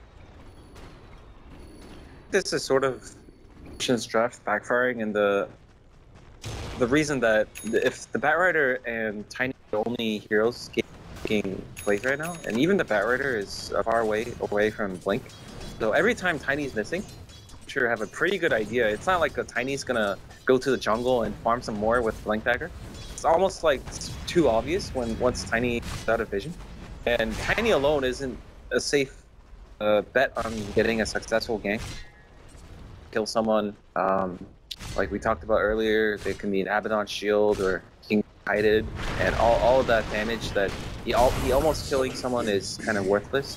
This is sort of Shin's draft backfiring, and the the reason that if the Bat Rider and Tiny are the only heroes getting plays right now, and even the Bat Rider is far away away from Blink, so every time Tiny's missing, I'm sure have a pretty good idea. It's not like a Tiny's gonna go to the jungle and farm some more with Blink Dagger. It's almost like it's too obvious when once Tiny is out of vision, and Tiny alone isn't a safe uh, bet on getting a successful gank. Kill someone, um, like we talked about earlier. They can be an Abaddon shield or King Guided, and all, all of that damage that he, all, he almost killing someone is kind of worthless.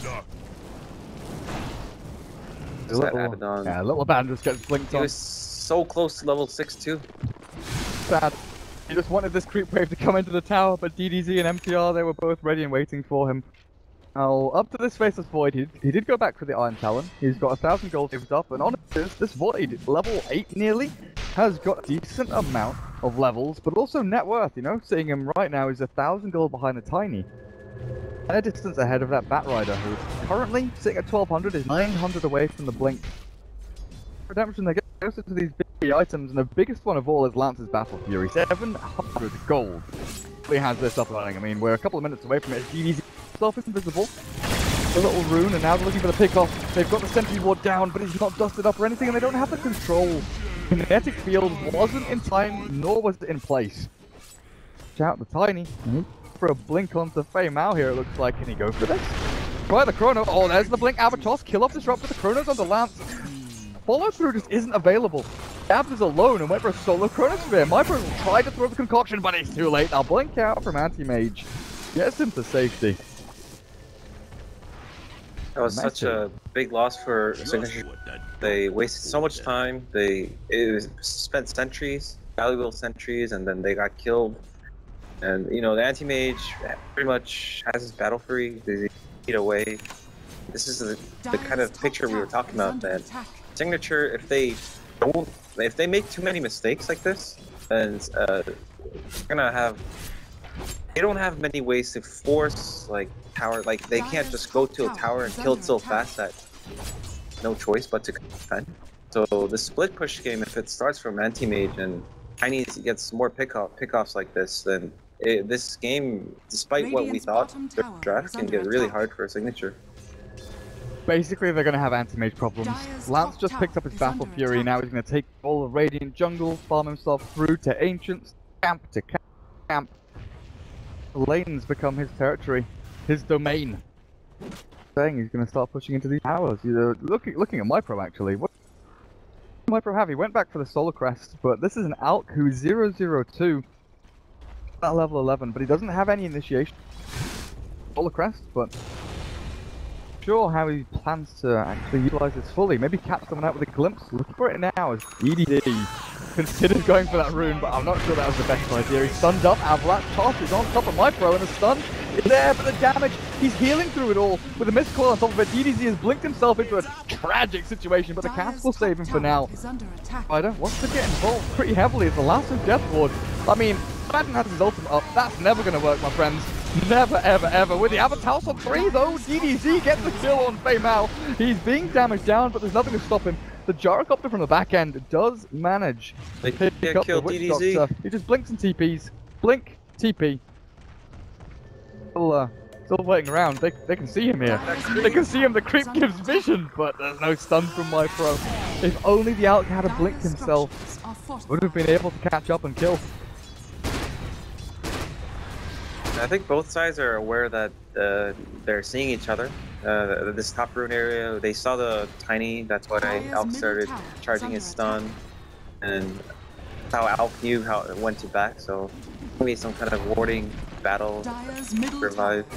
Just that Little, Abaddon. yeah, little Abaddon just gets blinked He on. was so close to level six too. Sad. He just wanted this creep wave to come into the tower, but D D Z and M T R, they were both ready and waiting for him. Now, up to this Faceless Void, he, he did go back for the Iron Talon. He's got a thousand gold saved up, and on this, this Void, level eight nearly, has got a decent amount of levels, but also net worth, you know? Seeing him right now is a thousand gold behind the Tiny. And a distance ahead of that Bat Rider, who's currently sitting at twelve hundred, is nine hundred away from the Blink. Redemption, they get closer to these big items, and the biggest one of all is Lance's Battle Fury, seven hundred gold. He has this up and running. I mean, we're a couple of minutes away from it. D D Z himself is invisible. A little rune, and now they're looking for the pick-off. They've got the sentry ward down, but he's not dusted up or anything, and they don't have the control. Kinetic field wasn't in time, nor was it in place. Shout the Tiny. Mm-hmm. For a blink onto Fei Mao here, it looks like. Can he go for this? Try the Chrono. Oh, there's the blink. Albatross. Kill off Disrupt with the Chronos on the Lance. Follow through just isn't available. Abs is alone and went for a solo Chronosphere. Mypro tried to throw the concoction, but it's too late. Now blink out from Anti-Mage. Gets him to safety. That was such a big loss for Signature. They wasted so much time. They it was spent sentries, valuable sentries, and then they got killed. And you know, the Anti-Mage pretty much has his battle free. They eat away. This is the, the kind of picture we were talking about, that Signature, if they don't, if they make too many mistakes like this, then uh, they're gonna have. They don't have many ways to force like tower. Like they can't just go to a tower and kill it so fast that no choice but to defend. So the split push game, if it starts from Anti-Mage and Tiny gets more pick-off pickoffs like this, then it, this game, despite what we thought, the draft can get really hard for a Signature. Basically, they're going to have Anti-Mage problems. Lance just picked up his Battle Fury, now he's going to take all the Radiant jungle, farm himself through to Ancients, camp to camp. The lanes become his territory, his domain. Saying he's going to start pushing into these towers. You're looking, looking at Mypro actually. What does Mypro have? He went back for the Solar Crest, but this is an Alk who's zero zero two. At level eleven, but he doesn't have any initiation. Solar Crest, but sure how he plans to actually utilize this fully. Maybe catch someone out with a glimpse. Look for it now as E D D considers going for that rune, but I'm not sure that was the best idea. He's stunned up. Avalanche Toss is on top of Mypro, and the stun is there, but the damage, he's healing through it all with a missed coil on top of it. D D Z has blinked himself into a tragic situation, but the cast will save him for now. Spider wants to get involved pretty heavily as the last of Death Ward. I mean, Madden has his ultimate up. That's never going to work, my friends. Never, ever, ever. With the Avatar on three, though, D D Z gets the kill on Fei Mao. He's being damaged down, but there's nothing to stop him. The gyrocopter from the back end does manage They to pick can't up kill the D Witch D Z. Doctor. He just blinks and T Ps. Blink, T P. still, uh, still waiting around. They, they can see him here. They can see him. The creep gives vision, but there's no stun from my pro. If only the Alk had a blink himself, would have been able to catch up and kill. I think both sides are aware that uh, they're seeing each other. Uh, this top rune area, they saw the tiny, that's why Alk started charging his stun. And how Alk knew how it went to back, so maybe some kind of warding battle revive.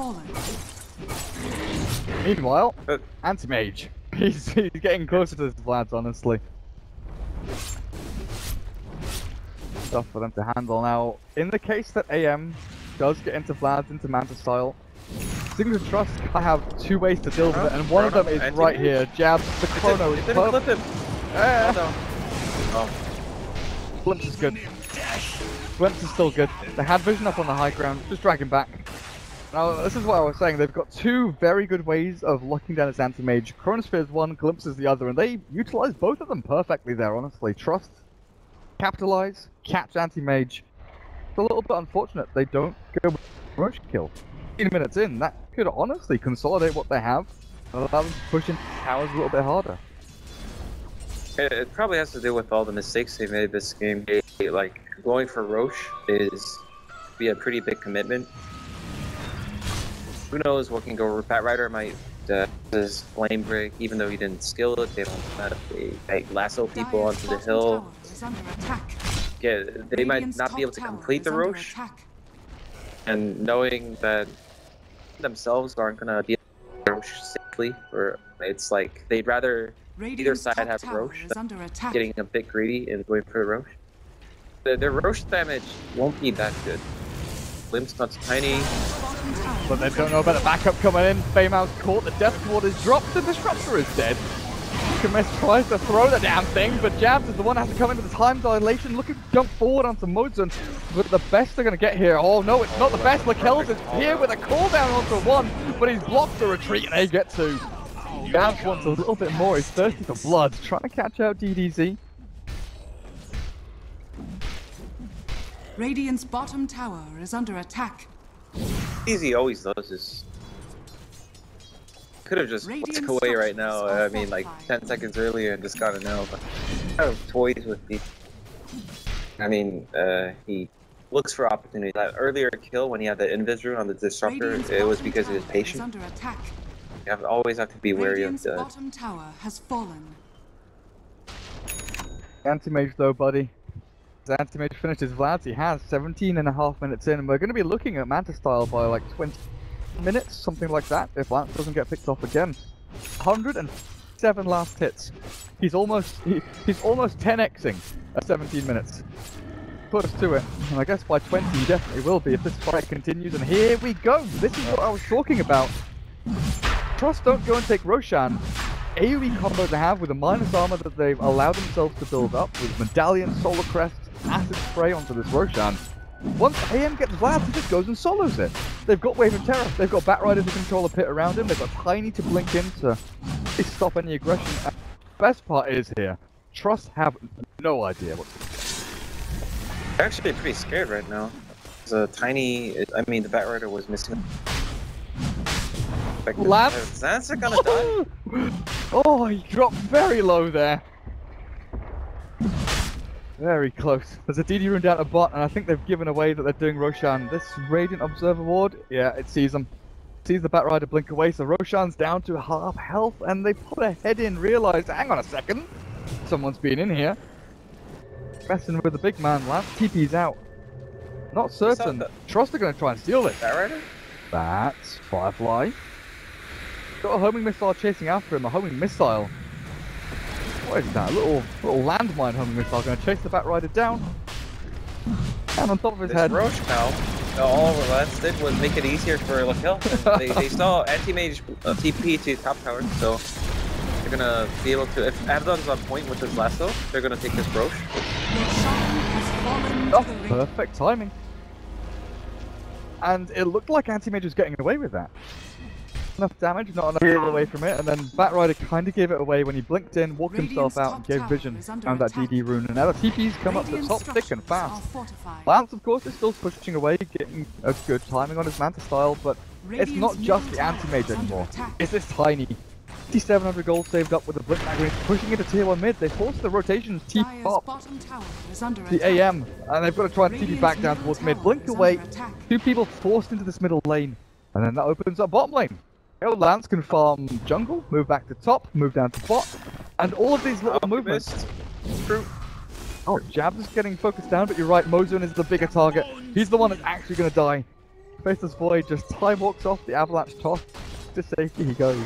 Meanwhile, But Anti-Mage. He's, he's getting closer to his Vlads, honestly. Stuff for them to handle now. In the case that A M does get into Vlads, into Manta style, Signature.Trust, I have two ways to deal with it, and one of them is right here. Jabs, the chrono is clip him. Yeah. Oh. Glimpse is good. Glimpse is still good. They had vision up on the high ground, just drag him back. Now, this is what I was saying. They've got two very good ways of locking down his anti-mage. Chronosphere is one, Glimpse is the other, and they utilize both of them perfectly there, honestly. Trust, capitalize, catch anti-mage. It's a little bit unfortunate they don't go with rush kill. fifteen minutes in, that could honestly consolidate what they have and allow them to push into towers a little bit harder. It, it probably has to do with all the mistakes they made this game. They, like, going for Roche is be a pretty big commitment. Who knows what can go? Bat Rider might uh, his flame break, even though he didn't skill it. They don't have they, they lasso people onto the hill. Yeah, they might not be able to complete the Roche. And knowing that themselves aren't gonna be able to Roche safely, or it's like they'd rather either side have Roche than getting a bit greedy and going for Roche. The, the Roche damage won't be that good. Glimpse not tiny. But they don't know about the backup coming in. Famous caught, the death ward is dropped, the Disruptor is dead. Kamis tries to throw the damn thing, but Jabs is the one that has to come into the time dilation, looking to jump forward onto Mozen. But the best they're going to get here, oh no, it's not the best. Lakel's is here with a cooldown onto one, but he's blocked the retreat and they get two. Jabs wants a little bit more, he's thirsty for blood, trying to catch out D D Z. Radiant's bottom tower is under attack. Easy always does is could have just walked away right now. I mean, like ten seconds earlier and just got it now. But kind of toys with the. I mean, uh, he looks for opportunity. That earlier kill when he had the invis rune on the Disruptor, it was because he was patient. You have always have to be wary of the. Bottom tower has fallen. Anti-mage though, buddy. As Anti-mage finishes Vlad, he has seventeen and a half minutes in, and we're going to be looking at Manta style by like twenty minutes, something like that, if Vlad doesn't get picked off again. one hundred seven last hits. He's almost he, he's almost ten Xing at seventeen minutes. Put us to it, and I guess by twenty he definitely will be if this fight continues, and here we go! This is what I was talking about. Trust don't go and take Roshan. AoE combo they have with the minus armor that they've allowed themselves to build up with Medallion, Solar Crest, Acid Spray onto this Roshan. Once A M gets Vlad, he just goes and solos it. They've got Wave of Terror, they've got Bat Rider to control a pit around him, they've got Tiny to blink in to stop any aggression. And the best part is here, Trust have no idea what to do. They're actually pretty scared right now. The Tiny, I mean the Bat Rider was missing. Lab? That's gonna die. Oh, he dropped very low there. Very close. There's a D D rune down a bot, and I think they've given away that they're doing Roshan. This Radiant Observer Ward, yeah, it sees them. Sees the Bat Rider blink away, so Roshan's down to half health, and they put a head in, realize, hang on a second, someone's been in here. Messing with the big man, Lance. T P's out. Not certain. Trust are going to try and steal it. Bat Rider? That's Firefly. Got a homing missile chasing after him, a homing missile. What is that? A little, little landmine homing missile going to chase the Bat Rider down. And on top of his this head. Roche pal, all Lance did was make it easier for Lakel. they, they saw anti-mage uh, T P to top tower, so they're going to be able to, if Abaddon's on point with his lasso, they're going to take this Roche. Oh, perfect timing. And it looked like Anti-Mage was getting away with that. enough damage, not enough heal away from it, and then Batrider kind of gave it away when he blinked in, walked himself out, and gave vision around that D D rune. And now the T Ps come up the top thick and fast. Lance, of course, is still pushing away, getting a good timing on his Manta style, but it's not just the anti-mage anymore. It's this tiny fifty-seven hundred gold saved up with the blink dagger, pushing into tier one mid. They force the rotations T pop the A M, and they've got to try and T P back down towards mid. Blink away, two people forced into this middle lane, and then that opens up bottom lane. Yo, Lance can farm jungle, move back to top, move down to bot, and all of these little oh, movements. True. Oh, Jabs is getting focused down, but you're right, Mozone is the bigger target. He's the one that's actually going to die. Faceless Void just time walks off the avalanche toss. To safety he goes.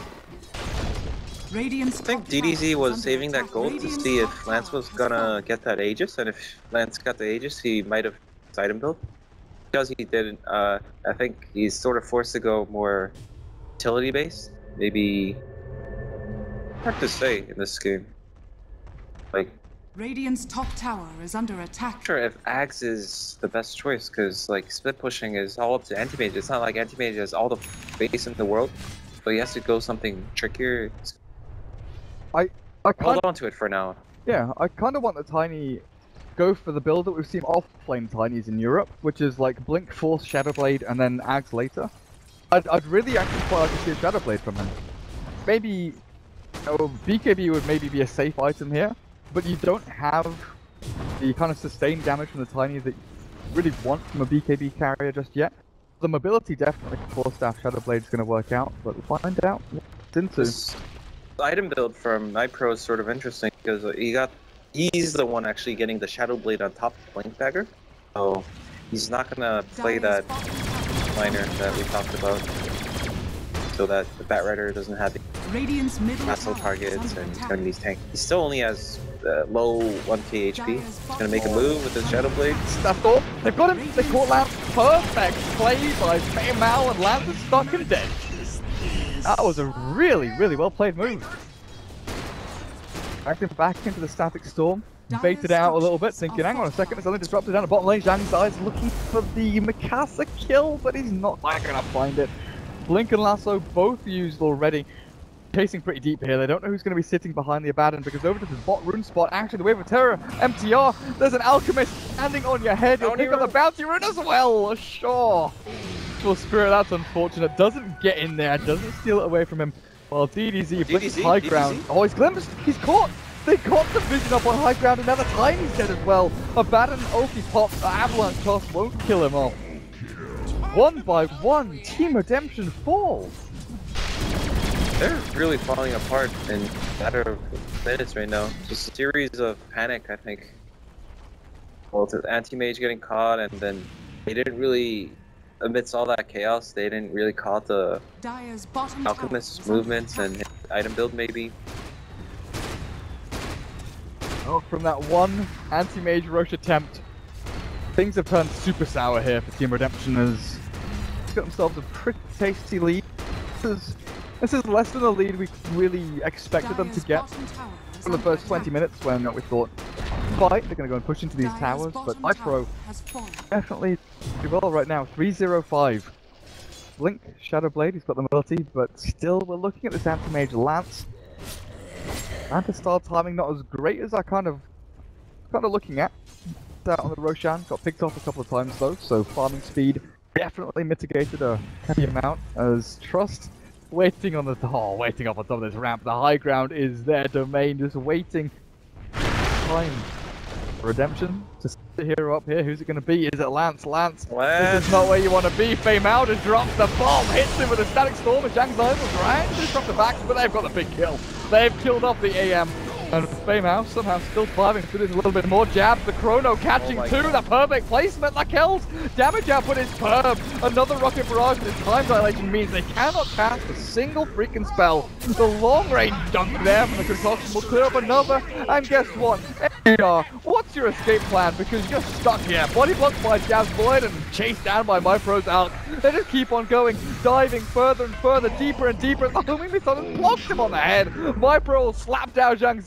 I think D D Z was saving that gold to see if Lance was gonna get that Aegis, and if Lance got the Aegis, he might have item build. Because he didn't, uh, I think he's sort of forced to go more utility based. Maybe hard to say in this game. Like, Radiant's top tower is under attack. I'm not sure if Axe is the best choice, because like split pushing is all up to anti-mage. It's not like anti-mage has all the base in the world, but he has to go something trickier. I I hold on to it for now. Yeah, I kind of want the Tiny go for the build that we've seen off-lane Tinies in Europe, which is like Blink, Force, Shadowblade, and then Axe later. I'd, I'd really actually quite like to see a Shadowblade from him. Maybe, you know, B K B would maybe be a safe item here, but you don't have the kind of sustained damage from the Tiny that you really want from a B K B carrier just yet. The mobility definitely Force Staff Shadowblade is going to work out, but we'll find out what it's into. This item build from Nitro is sort of interesting because he got he's the one actually getting the Shadowblade on top of Blink Dagger, so he's not gonna play that liner that we talked about, so that the Batrider doesn't have the castle targets and he's gonna be tank. He still only has uh, low one K H P. He's gonna make a move with his Shadowblade. Stuffed off. They've got him. They caught Lance. Perfect play by Mal, and Lance is stuck and dead. That was a really, really well played move. Acting back into the static storm, baited out a little bit, thinking, hang on a second, it's only disrupted down the bottom lane. Zhang's eyes looking for the Mikasa kill, but he's not quite gonna find it. Blink and Lasso both used already. Chasing pretty deep here. They don't know who's going to be sitting behind the Abaddon, because over to the bot rune spot, actually the Wave of Terror, M T R, there's an Alchemist standing on your head. You'll pick up the Bounty Rune as well, sure. Well, Spirit, that's unfortunate. Doesn't get in there, doesn't steal it away from him. Well, D D Z, Blink's high ground. Oh, he's glimpsed, he's caught. They got the vision up on high ground, and now the Tiny's dead as well. Abaddon, Oki pops, the Avalanche toss won't kill him off. One by one, Team Redemption falls. They're really falling apart in a matter of minutes right now. Just a series of panic, I think. Well, the anti-mage getting caught, and then they didn't really, amidst all that chaos, they didn't really caught the Alchemist movements and his item build, maybe. Oh, from that one anti-mage Roche attempt, things have turned super sour here for Team Redemption as they've got themselves a pretty tasty lead. This is, this is less than the lead we really expected them to get from the first twenty minutes when we thought, fight, they're going to go and push into these towers, but Nitro definitely do well right now, three zero five. Blink, Shadowblade, he's got the mobility, but still we're looking at this anti-mage Lance. Anti-style timing not as great as I kind of kind of looking at. Out on the Roshan, got picked off a couple of times though, so farming speed definitely mitigated a heavy amount as Trust waiting on the oh, waiting up on top of this ramp. The high ground is their domain, just waiting time. Redemption to set the hero up here. Who's it going to be? Is it Lance? Lance, Lance. This is not where you want to be. Fame out and drops the bomb, hits him with a static storm, and Zhang's eyes was right to disrupt the back, but they've got the big kill. They've killed off the A M. And Fame House somehow still surviving through this a little bit more jabs. The Chrono catching oh two, God. The perfect placement, the kills. Damage output is superb. Another rocket barrage with time dilation means they cannot cast a single freaking spell. The long range dunk there from the concoction will clear up another. And guess what? A R, what's your escape plan? Because you're stuck here. Body blocked by Jab's Void and chased down by MyPro's Alk. They just keep on going, diving further and further, deeper and deeper. The homing missile has blocked him on the head. MyPro will slap down Zhang's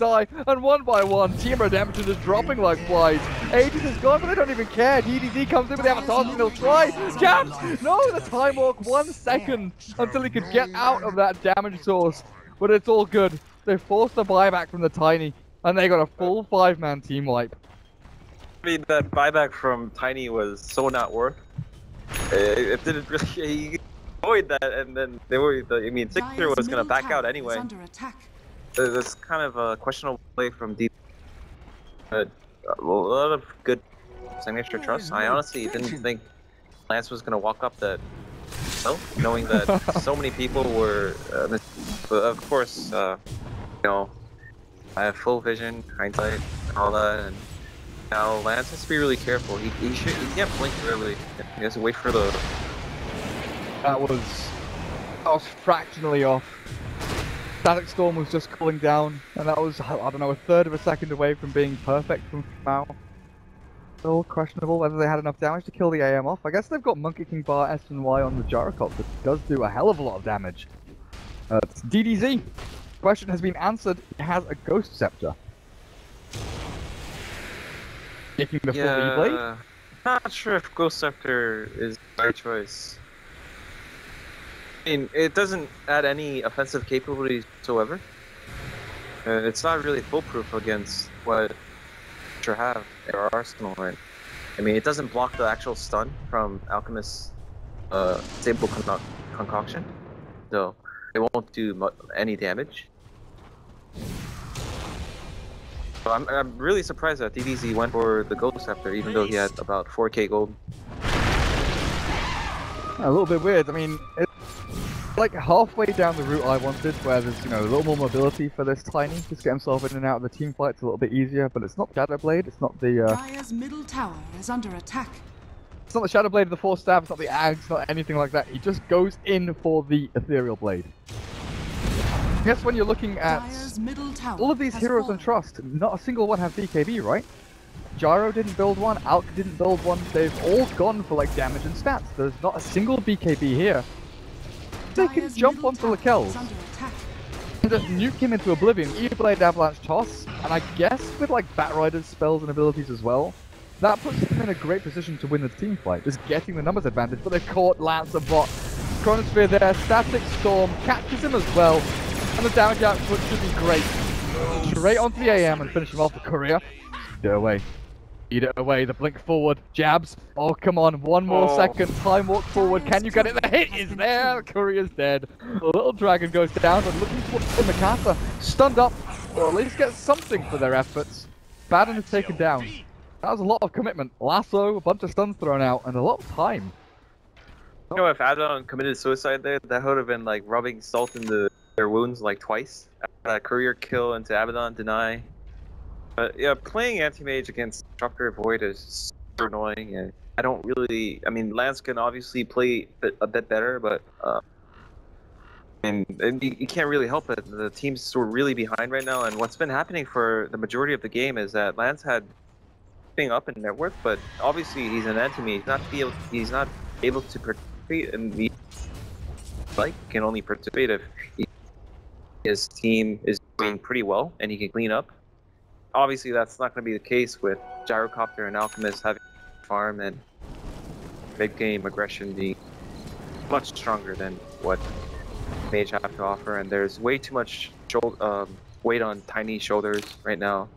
die, and one by one, Team Redemption is dropping like flies. Aegis is gone, but they don't even care. D D Z comes in with the Avatar, and he'll try. Jabs! No, the time walk, one second until he could get out of that damage source. But it's all good. They forced the buyback from the Tiny, and they got a full five-man team wipe. I mean, that buyback from Tiny was so not worth. It, it didn't really. He avoid that, and then they were. The, I mean, Signature was gonna back out anyway. Under attack. That's kind of a questionable play from D. But a lot of good Signature.Trust. I honestly didn't think Lance was gonna walk up that hill, knowing that so many people were. Uh, but of course, uh, you know, I have full vision, hindsight, and all that, and now Lance has to be really careful. He he should he can't blink early. He has to wait for the. That was that was fractionally off. Static Storm was just cooling down, and that was, I don't know, a third of a second away from being perfect from now. Still questionable whether they had enough damage to kill the A M off. I guess they've got Monkey King Bar S and Y on the Gyrocopter, which does do a hell of a lot of damage. Uh, it's D D Z. Question has been answered. It has a Ghost Scepter. Taking the Yeah, full E-Blade? not sure if Ghost Scepter is the right choice. I mean, it doesn't add any offensive capabilities whatsoever. Uh, it's not really foolproof against what you have in our arsenal, right? I mean, it doesn't block the actual stun from Alchemist's uh, stable con concoction, so it won't do mu any damage. So I'm, I'm really surprised that D D Z went for the Ghost Scepter, even though he had about four K gold. A little bit weird. I mean, it's like halfway down the route I wanted, where there's, you know, a little more mobility for this Tiny. Just get himself in and out of the team fights a little bit easier, but it's not Shadowblade, it's not the, uh... Dire's middle tower is under attack. It's not the Shadowblade of the Four Stab, it's not the Ags, not anything like that. He just goes in for the Ethereal Blade. I guess when you're looking at all of these heroes fallen. and Trust, not a single one have B K B, right? Gyro didn't build one, Alk didn't build one, they've all gone for like damage and stats. There's not a single B K B here. They can Dire's jump middle onto the tower kills is under attack. and just nuke him into oblivion. E-Blade Avalanche Toss, and I guess with like Batrider's spells and abilities as well, that puts him in a great position to win the team fight, just getting the numbers advantage. But they've caught Lance a bot. Chronosphere there, Static Storm catches him as well, and the damage output should be great. Straight onto the A M and finish him off the courier. Eat it away. Eat it away, the blink forward, jabs. Oh, come on, one more Oh. second. Time walk forward, can you get it? The hit is there, the courier's dead. The little dragon goes down, and looking for Mikasa. Stunned up, or at least get something for their efforts. Baden is taken down. That was a lot of commitment. Lasso, a bunch of stuns thrown out, and a lot of time. You know, if Abaddon committed suicide there, that would have been like rubbing salt into their wounds like twice. That courier kill into Abaddon, deny. But yeah, playing anti-mage against Disruptor Void is super annoying, and I don't really. I mean, Lance can obviously play a bit, a bit better, but uh, and, and you, you can't really help it. The team's sort of really behind right now, and what's been happening for the majority of the game is that Lance had being up in net worth, but obviously he's an anti-mage. He's not be able. He's not able to participate in the like can only participate if he, his team is doing pretty well and he can clean up. Obviously, that's not going to be the case with Gyrocopter and Alchemist having farm and mid-game aggression being much stronger than what Mage have to offer, and there's way too much um, weight on Tiny shoulders right now.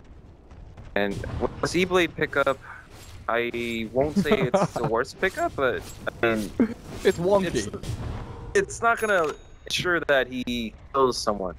And with this E-Blade pickup, I won't say it's the worst pickup, but I mean, It's wonky. it's, it's not going to ensure that he kills someone.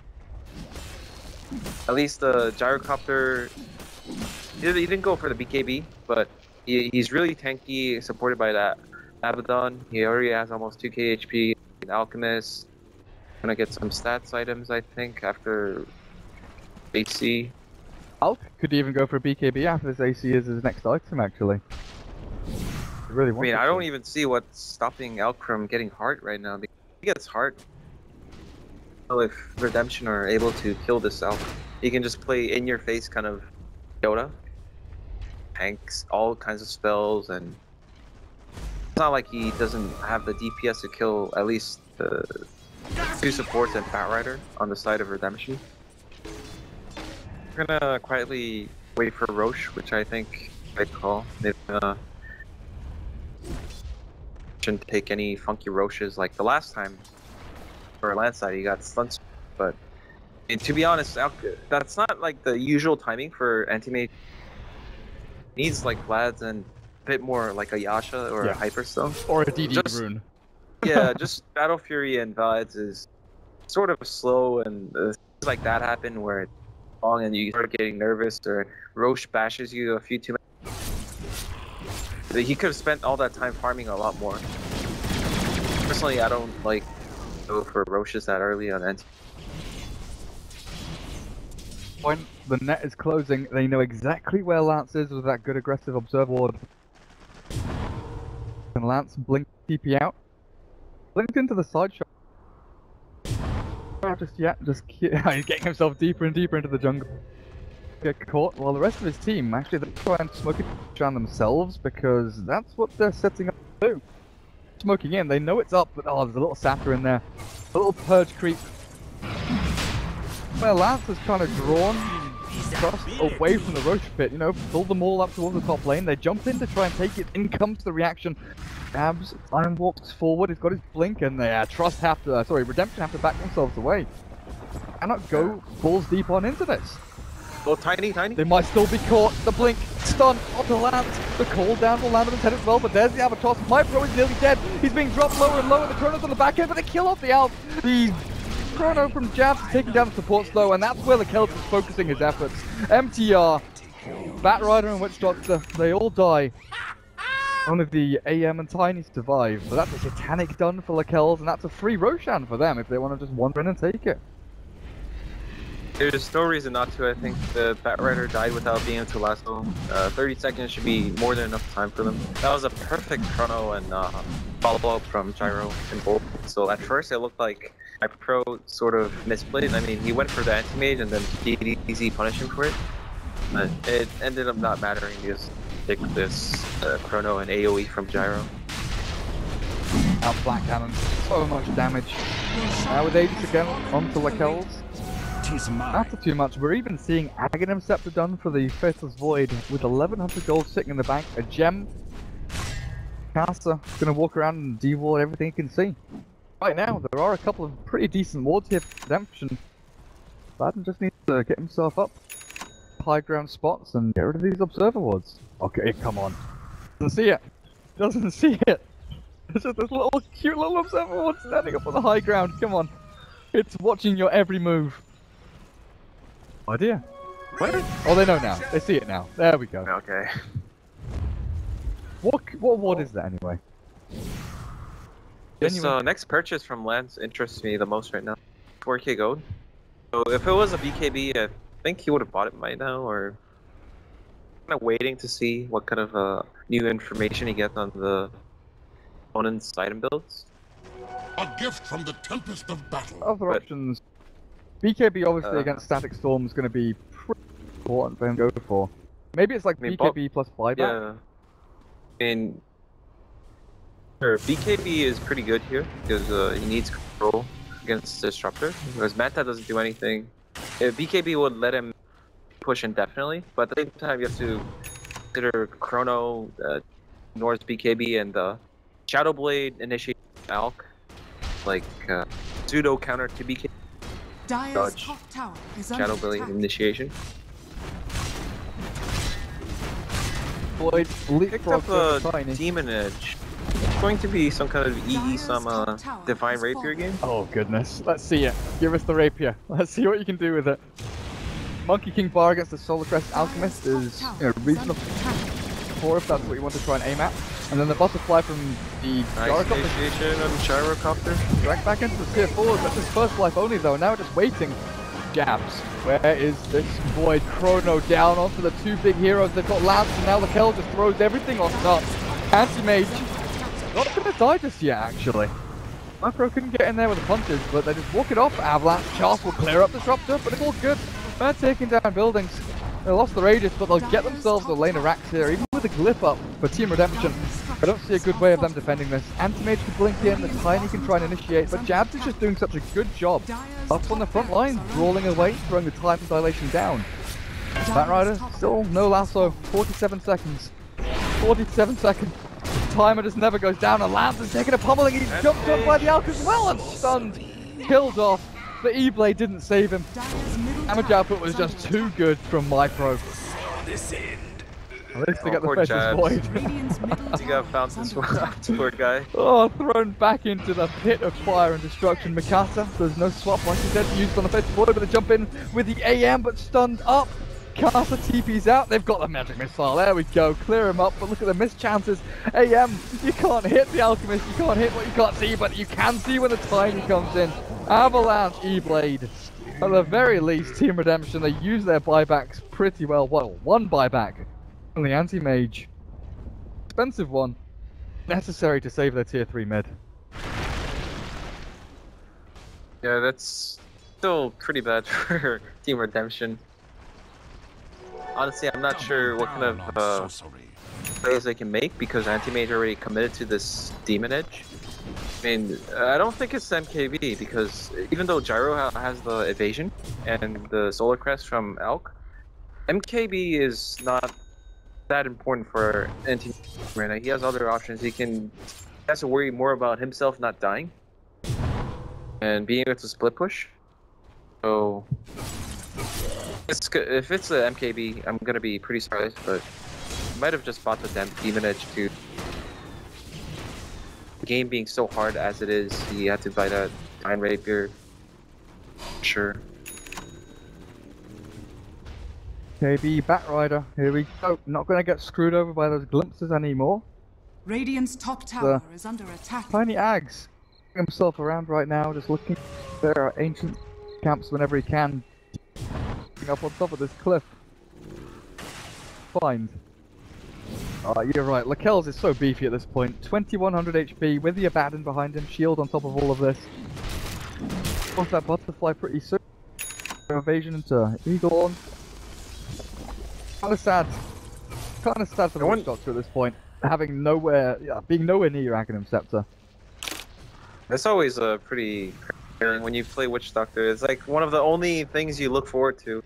At least the Gyrocopter, he didn't go for the B K B, but he, he's really tanky, supported by that Abaddon. He already has almost two K H P. Alchemist, gonna get some stats items, I think, after A C. Alk could even go for a B K B after this A C is his next item, actually. He really I mean, wanted I don't to. even see what's stopping Alk from getting Heart right now. Because he gets Heart. If Redemption are able to kill this Alk, he can just play in your face kind of Dota. Tanks, all kinds of spells, and it's not like he doesn't have the D P S to kill at least the two supports and Batrider on the side of Redemption. We're gonna quietly wait for Roche, which I think I'd call. They're gonna shouldn't take any funky Roches like the last time for Landside. He got stunned, but and to be honest, that's not like the usual timing for anti-mage. Needs like Vlad's and a bit more like a Yasha or yeah. a Hyperstone. Or a D D just, rune. Yeah, just Battle Fury and Vlad's is sort of slow, and uh, things like that happen where it's long and you start getting nervous, or Roche bashes you a few too many. He could have spent all that time farming a lot more. Personally, I don't like go for Roches that early on anti. When the net is closing, they know exactly where Lance is with that good aggressive observe ward. And Lance blink T P out. Blinked into the side shot. Not just yet, just he's getting himself deeper and deeper into the jungle. Get caught while the rest of his team actually they try and smoke it around themselves because that's what they're setting up to do. Smoking in, they know it's up, but oh, there's a little sapper in there. A little purge creep. Well, Lance has kind of drawn Trust away from the Roche pit, you know, pulled them all up towards the top lane. They jump in to try and take it. In comes the reaction. Abs, Iron walks forward. He's got his blink, and they uh, Trust have to, uh, sorry, Redemption have to back themselves away. Cannot go balls deep on into this. Oh, tiny, tiny. They might still be caught. The blink, stun onto Lance. The call down will land on his head as well, but there's the Albatross. My pro is nearly dead. He's being dropped lower and lower. The Chrono's on the back end, but they kill off the Alp. The Chrono from Jabs taking down the support slow, and that's where the Celts is focusing his efforts. M T R, Bat Rider and Witch Doctor, they all die. Only the A M and Tiny survive, but that's a satanic done for the Kells, and that's a free Roshan for them if they want to just wander in and take it. There's no reason not to. I think the Bat Rider died without being able to lasso. Uh, thirty seconds should be more than enough time for them. That was a perfect chrono and uh, follow-up from Gyro and Bolt. So at first it looked like my pro sort of misplayed. I mean, he went for the anti-mage and then D D Z punished him for it. But it ended up not mattering because pick this uh, chrono and A O E from Gyro. Out Black Cannon, so much damage. Now with Aegis again onto the Kells. After too much, we're even seeing Aghanim Scepter done for the Faithless Void with eleven hundred gold sitting in the bank, a gem. Caster gonna walk around and de-ward everything he can see. Right now, there are a couple of pretty decent wards here for Redemption. Baden just needs to get himself up high ground spots and get rid of these observer wards. Okay, come on. Doesn't see it. Doesn't see it. It's just this little cute little observer ward standing up on the high ground. Come on. It's watching your every move. Oh dear. Where? Oh, they know now. They see it now. There we go. Okay. What what ward is that anyway? This uh, next purchase from Lance interests me the most right now. four K gold. So if it was a B K B, I think he would have bought it by now, or kind of waiting to see what kind of uh, new information he gets on the opponent's item builds. A gift from the tempest of battle. Other but, options. B K B obviously uh, against Static Storm is going to be pretty important for him to go for. Maybe it's like I mean, B K B plus buyback. Yeah. I mean, sure, B K B is pretty good here because uh, he needs control against Disruptor. Because Manta doesn't do anything. If B K B would let him push indefinitely, but at the same time you have to consider Chrono, uh, Norse B K B, and uh, Shadowblade initiate Alk, like uh, pseudo counter to B K B. Dire's top tower is under Shadowblade attack. initiation. Void Picked up a Demon Edge. It's going to be some kind of E E some uh, Divine Rapier game. Oh goodness, let's see it. Give us the rapier. Let's see what you can do with it. Monkey King Bar against the Solar Crest Alchemist is, you know, reasonable for if that's what you want to try and aim at. And then the butterfly from the Nice Gyrocopter initiation on Gyrocopter. dragged back into the tier fours. That's his first life only though. Now just waiting. Jabs. Where is this Void? Chrono down onto the two big heroes. They've got Lance and now the Kell just throws everything on top. Anti-Mage. Not gonna die just yet actually. Macro couldn't get in there with the punches, but they just walk it off. Avalanche Charles will clear up Disruptor, but it's all good. They're taking down buildings. They lost the radius, but they'll get themselves a lane of racks here, even with a glyph up for Team Redemption. I don't see a good way of them defending this. Anti-Mage can blink in, the Tiny can try and initiate, but Jabs is just doing such a good job up on the front line, brawling away, throwing the time dilation down. Batrider, still no lasso. forty-seven seconds. forty-seven seconds. Timer just never goes down, and Lance is taking a pummeling. He's jumped up by the Alk as well and stunned. Killed off. The E-Blade didn't save him. Damage output was just too good from MyPro. At least they Oh, get the poor Fetch's Jabs. Void. He got found this one. Poor guy. Oh, thrown back into the pit of fire and destruction. Mikasa, there's no swap like he said, used on the Fetch's Void, but they jump in with the A M, but stunned up. Mikasa T P's out. They've got the magic missile. There we go. Clear him up, but look at the missed chances. A M, you can't hit the Alchemist. You can't hit what you can't see, but you can see when the tiny comes in. Avalanche E-Blade. At the very least, Team Redemption, they use their buybacks pretty well. Well, one buyback on the anti-mage. Expensive one. Necessary to save their tier three mid. Yeah, that's still pretty bad for Team Redemption. Honestly, I'm not sure what kind of uh, plays they can make because Anti-Mage already committed to this Demon Edge. I mean, I don't think it's M K B because even though Gyro ha has the evasion and the Solar Crest from Elk, M K B is not that important for Anti-Mage right now. He has other options. He can he has to worry more about himself not dying and being able to split push. So it's if it's a M K B, I'm gonna be pretty surprised, but I might have just bought the damn Demon Edge too. The game being so hard as it is, he had to buy that Time Rapier. Sure. K B Batrider, here we go. Not gonna get screwed over by those glimpses anymore. Radiant's top tower is under attack. Tiny Ags himself around right now, just looking. There are ancient camps whenever he can. Up on top of this cliff. Find. Oh, you're right. Lakel's is so beefy at this point. twenty-one hundred H P with the Abaddon behind him. Shield on top of all of this. Off that butterfly pretty soon. Evasion into Eagle Horn. Kind of sad. Kind of sad for the Witch Doctor at this point. Having nowhere, yeah, being nowhere near your Aghanim Scepter. That's always a pretty when you play Witch Doctor. It's like one of the only things you look forward to.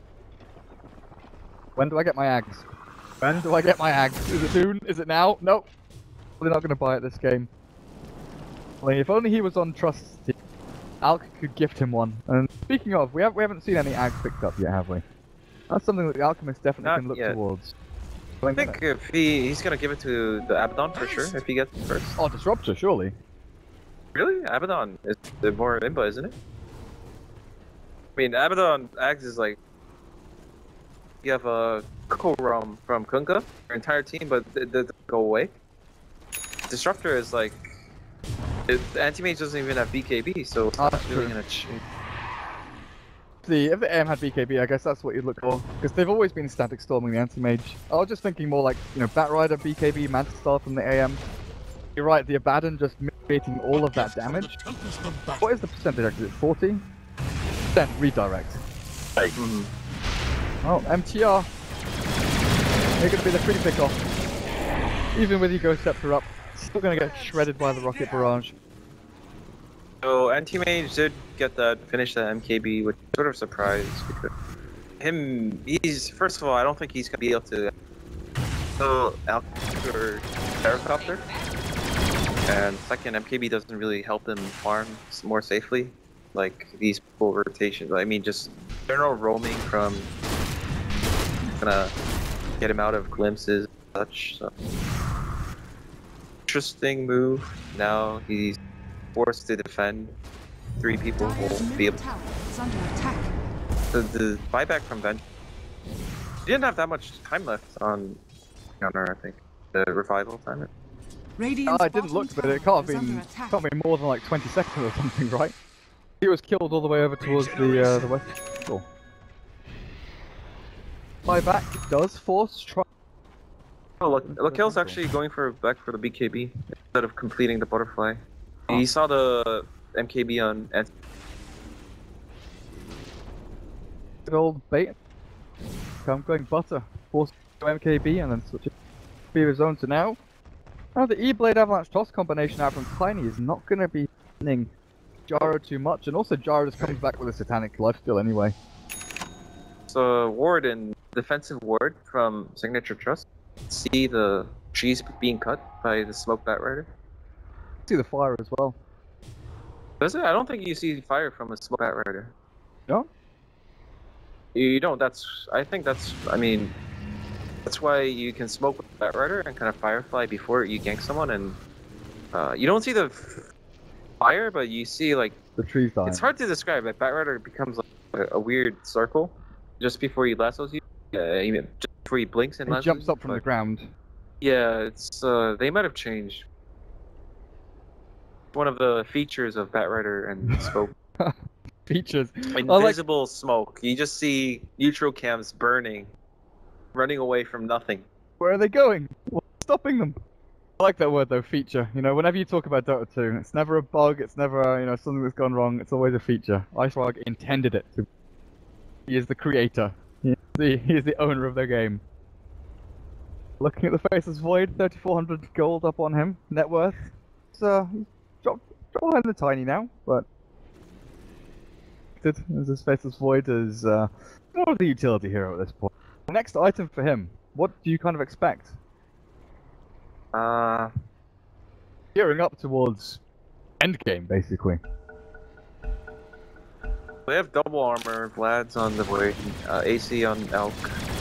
When do I get my Ags? When do I get my Ags? Is it soon? Is it now? Nope. Probably not going to buy it this game. I mean, if only he was on Trust, Alk could gift him one. And speaking of, we, have, we haven't seen any Ags picked up yet, have we? That's something that the Alchemist definitely Not can look yet. towards. I think if he he's gonna give it to the Abaddon for sure if he gets it first. Oh, Disruptor, surely. Really? Abaddon is the more imba, isn't it? I mean, Abaddon acts as like you have a Korom from Kunkka, your entire team, but it doesn't go away. Disruptor is like it, the anti-mage doesn't even have B K B, so it's Oh, not that's really true. gonna change. The, if the A M had B K B, I guess that's what you'd look for. Because they've always been static storming the anti-mage. I was just thinking more like, you know, Batrider, B K B, Manta Star from the A M. You're right, the Abaddon just mitigating all of that damage. What is the percentage actually? Is it forty? Percent redirect. Right. Mm-hmm. Oh, M T R. They're going to be the free pick off. Even with Ego Scepter up, still going to get shredded by the Rocket Barrage. So anti-mage did get that, finish that M K B, which sort of surprised because him, he's first of all, I don't think he's gonna be able to kill Alk or Terracopter, and second, M K B doesn't really help him farm more safely, like these full rotations. I mean, just general roaming from gonna get him out of glimpses and such. So interesting move. Now he's forced to defend. Three people will be able to. Under attack. The, the buyback from Venge. He didn't have that much time left on counter, I think. The revival time. Oh, I didn't look, but it can't have been can't be more than like twenty seconds or something, right? He was killed all the way over towards the uh, the west. Cool. Buyback does force try. Oh, look, Lakel's actually going for back for the B K B instead of completing the butterfly. Oh. He saw the M K B on. Good old bait. I'm going butter. Force M K B and then switch it to Beaver Zone to now. Now the E-Blade Avalanche Toss combination out from Tiny is not going to be hitting Gyro too much, and also Gyro just comes back with a Satanic Lifesteal anyway. So ward and defensive ward from Signature.Trust. See the trees being cut by the smoke bat rider. See the fire as well. Does it? I don't think you see fire from a smoke bat rider. No? You don't. That's. I think that's. I mean, that's why you can smoke with bat rider and kind of firefly before you gank someone, and uh, you don't see the fire, but you see like The trees dying. it's hard to describe. But bat rider becomes like a, a weird circle just before he lassos you. Yeah, even just before he blinks and He lassos jumps you, up from but- the ground. Yeah, it's uh, they might have changed. One of the features of bat rider and smoke. Features. I like- Invisible smoke. You just see neutral cams burning, running away from nothing. Where are they going? What's stopping them? I like that word though, feature. You know, whenever you talk about Dota two, it's never a bug, it's never, you know, something that's gone wrong, it's always a feature. IceRog intended it to. He is the creator. He is the, he is the owner of their game. Looking at the Faceless Void, thirty-four hundred gold up on him, net worth. It's, uh, he's dropped, dropped behind the tiny now, but... As this Faceless Void is, uh, more of the utility hero at this point. Next item for him, what do you kind of expect? Uh, Gearing up towards endgame, basically. they have double armor. Vlad's on the Void. Uh, A C on Elk.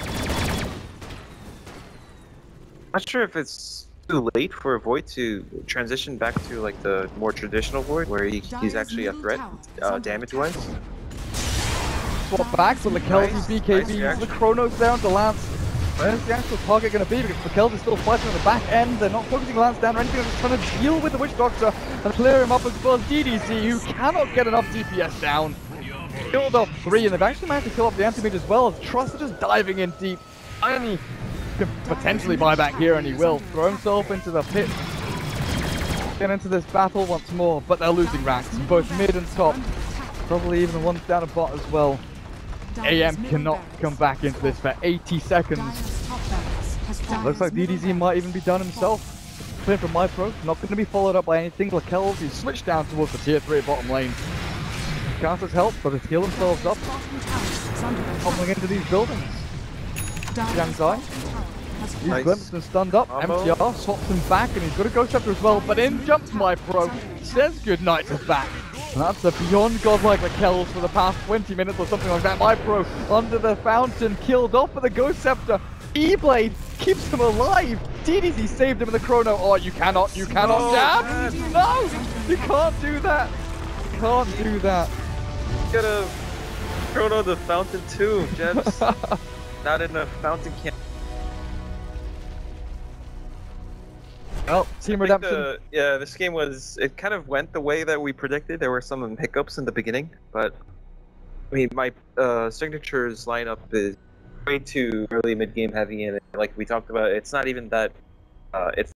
Not sure if it's too late for Void to transition back to like the more traditional Void, where he, he's actually a threat, uh, damage-wise. Swap back, but Lakel's Nice, B K nice Bs, the reaction. Chronos down to Lance. Where's the actual target going to be? Because Lakel's is still fighting on the back end. They're not focusing Lance down or anything. They're just trying to deal with the Witch Doctor and clear him up, as well as D D C, who cannot get enough D P S down. Killed off three, and they've actually managed to kill off the anti-mage as well. Trust is just diving in deep. Tiny could potentially buy back here, and he will throw himself into the pit. Get into this battle once more, but they're losing ranks, both mid and top. Probably even the ones down at bot as well. A M cannot come back into this for eighty seconds. Looks like D D Z might even be done himself. Clear from MyPro, not going to be followed up by anything. Lakel's, he's switched down towards the tier three bottom lane. Casters help, but to heal themselves up, hopping into these buildings. Yang's Eye. He's Nice. glimpsed and stunned up. Combo. M T R swaps him back, and he's got a Ghost Scepter as well. But in jumps MyPro, says goodnight to back. And that's a beyond godlike Lakel's for the past twenty minutes or something like that. MyPro under the fountain, killed off with a Ghost Scepter. E-Blade keeps him alive. D D Z saved him in the Chrono. Oh, you cannot, you cannot No, jab. man. No, you can't do that. You can't do that. Gotta Chrono the fountain too, Jebs. Not in a fountain camp. Well, Team I think Redemption. the- yeah, this game was. It kind of went the way that we predicted. There were some hiccups in the beginning, but I mean, my uh, signatures lineup is way too early mid game heavy, and like we talked about, it's not even that. Uh, it's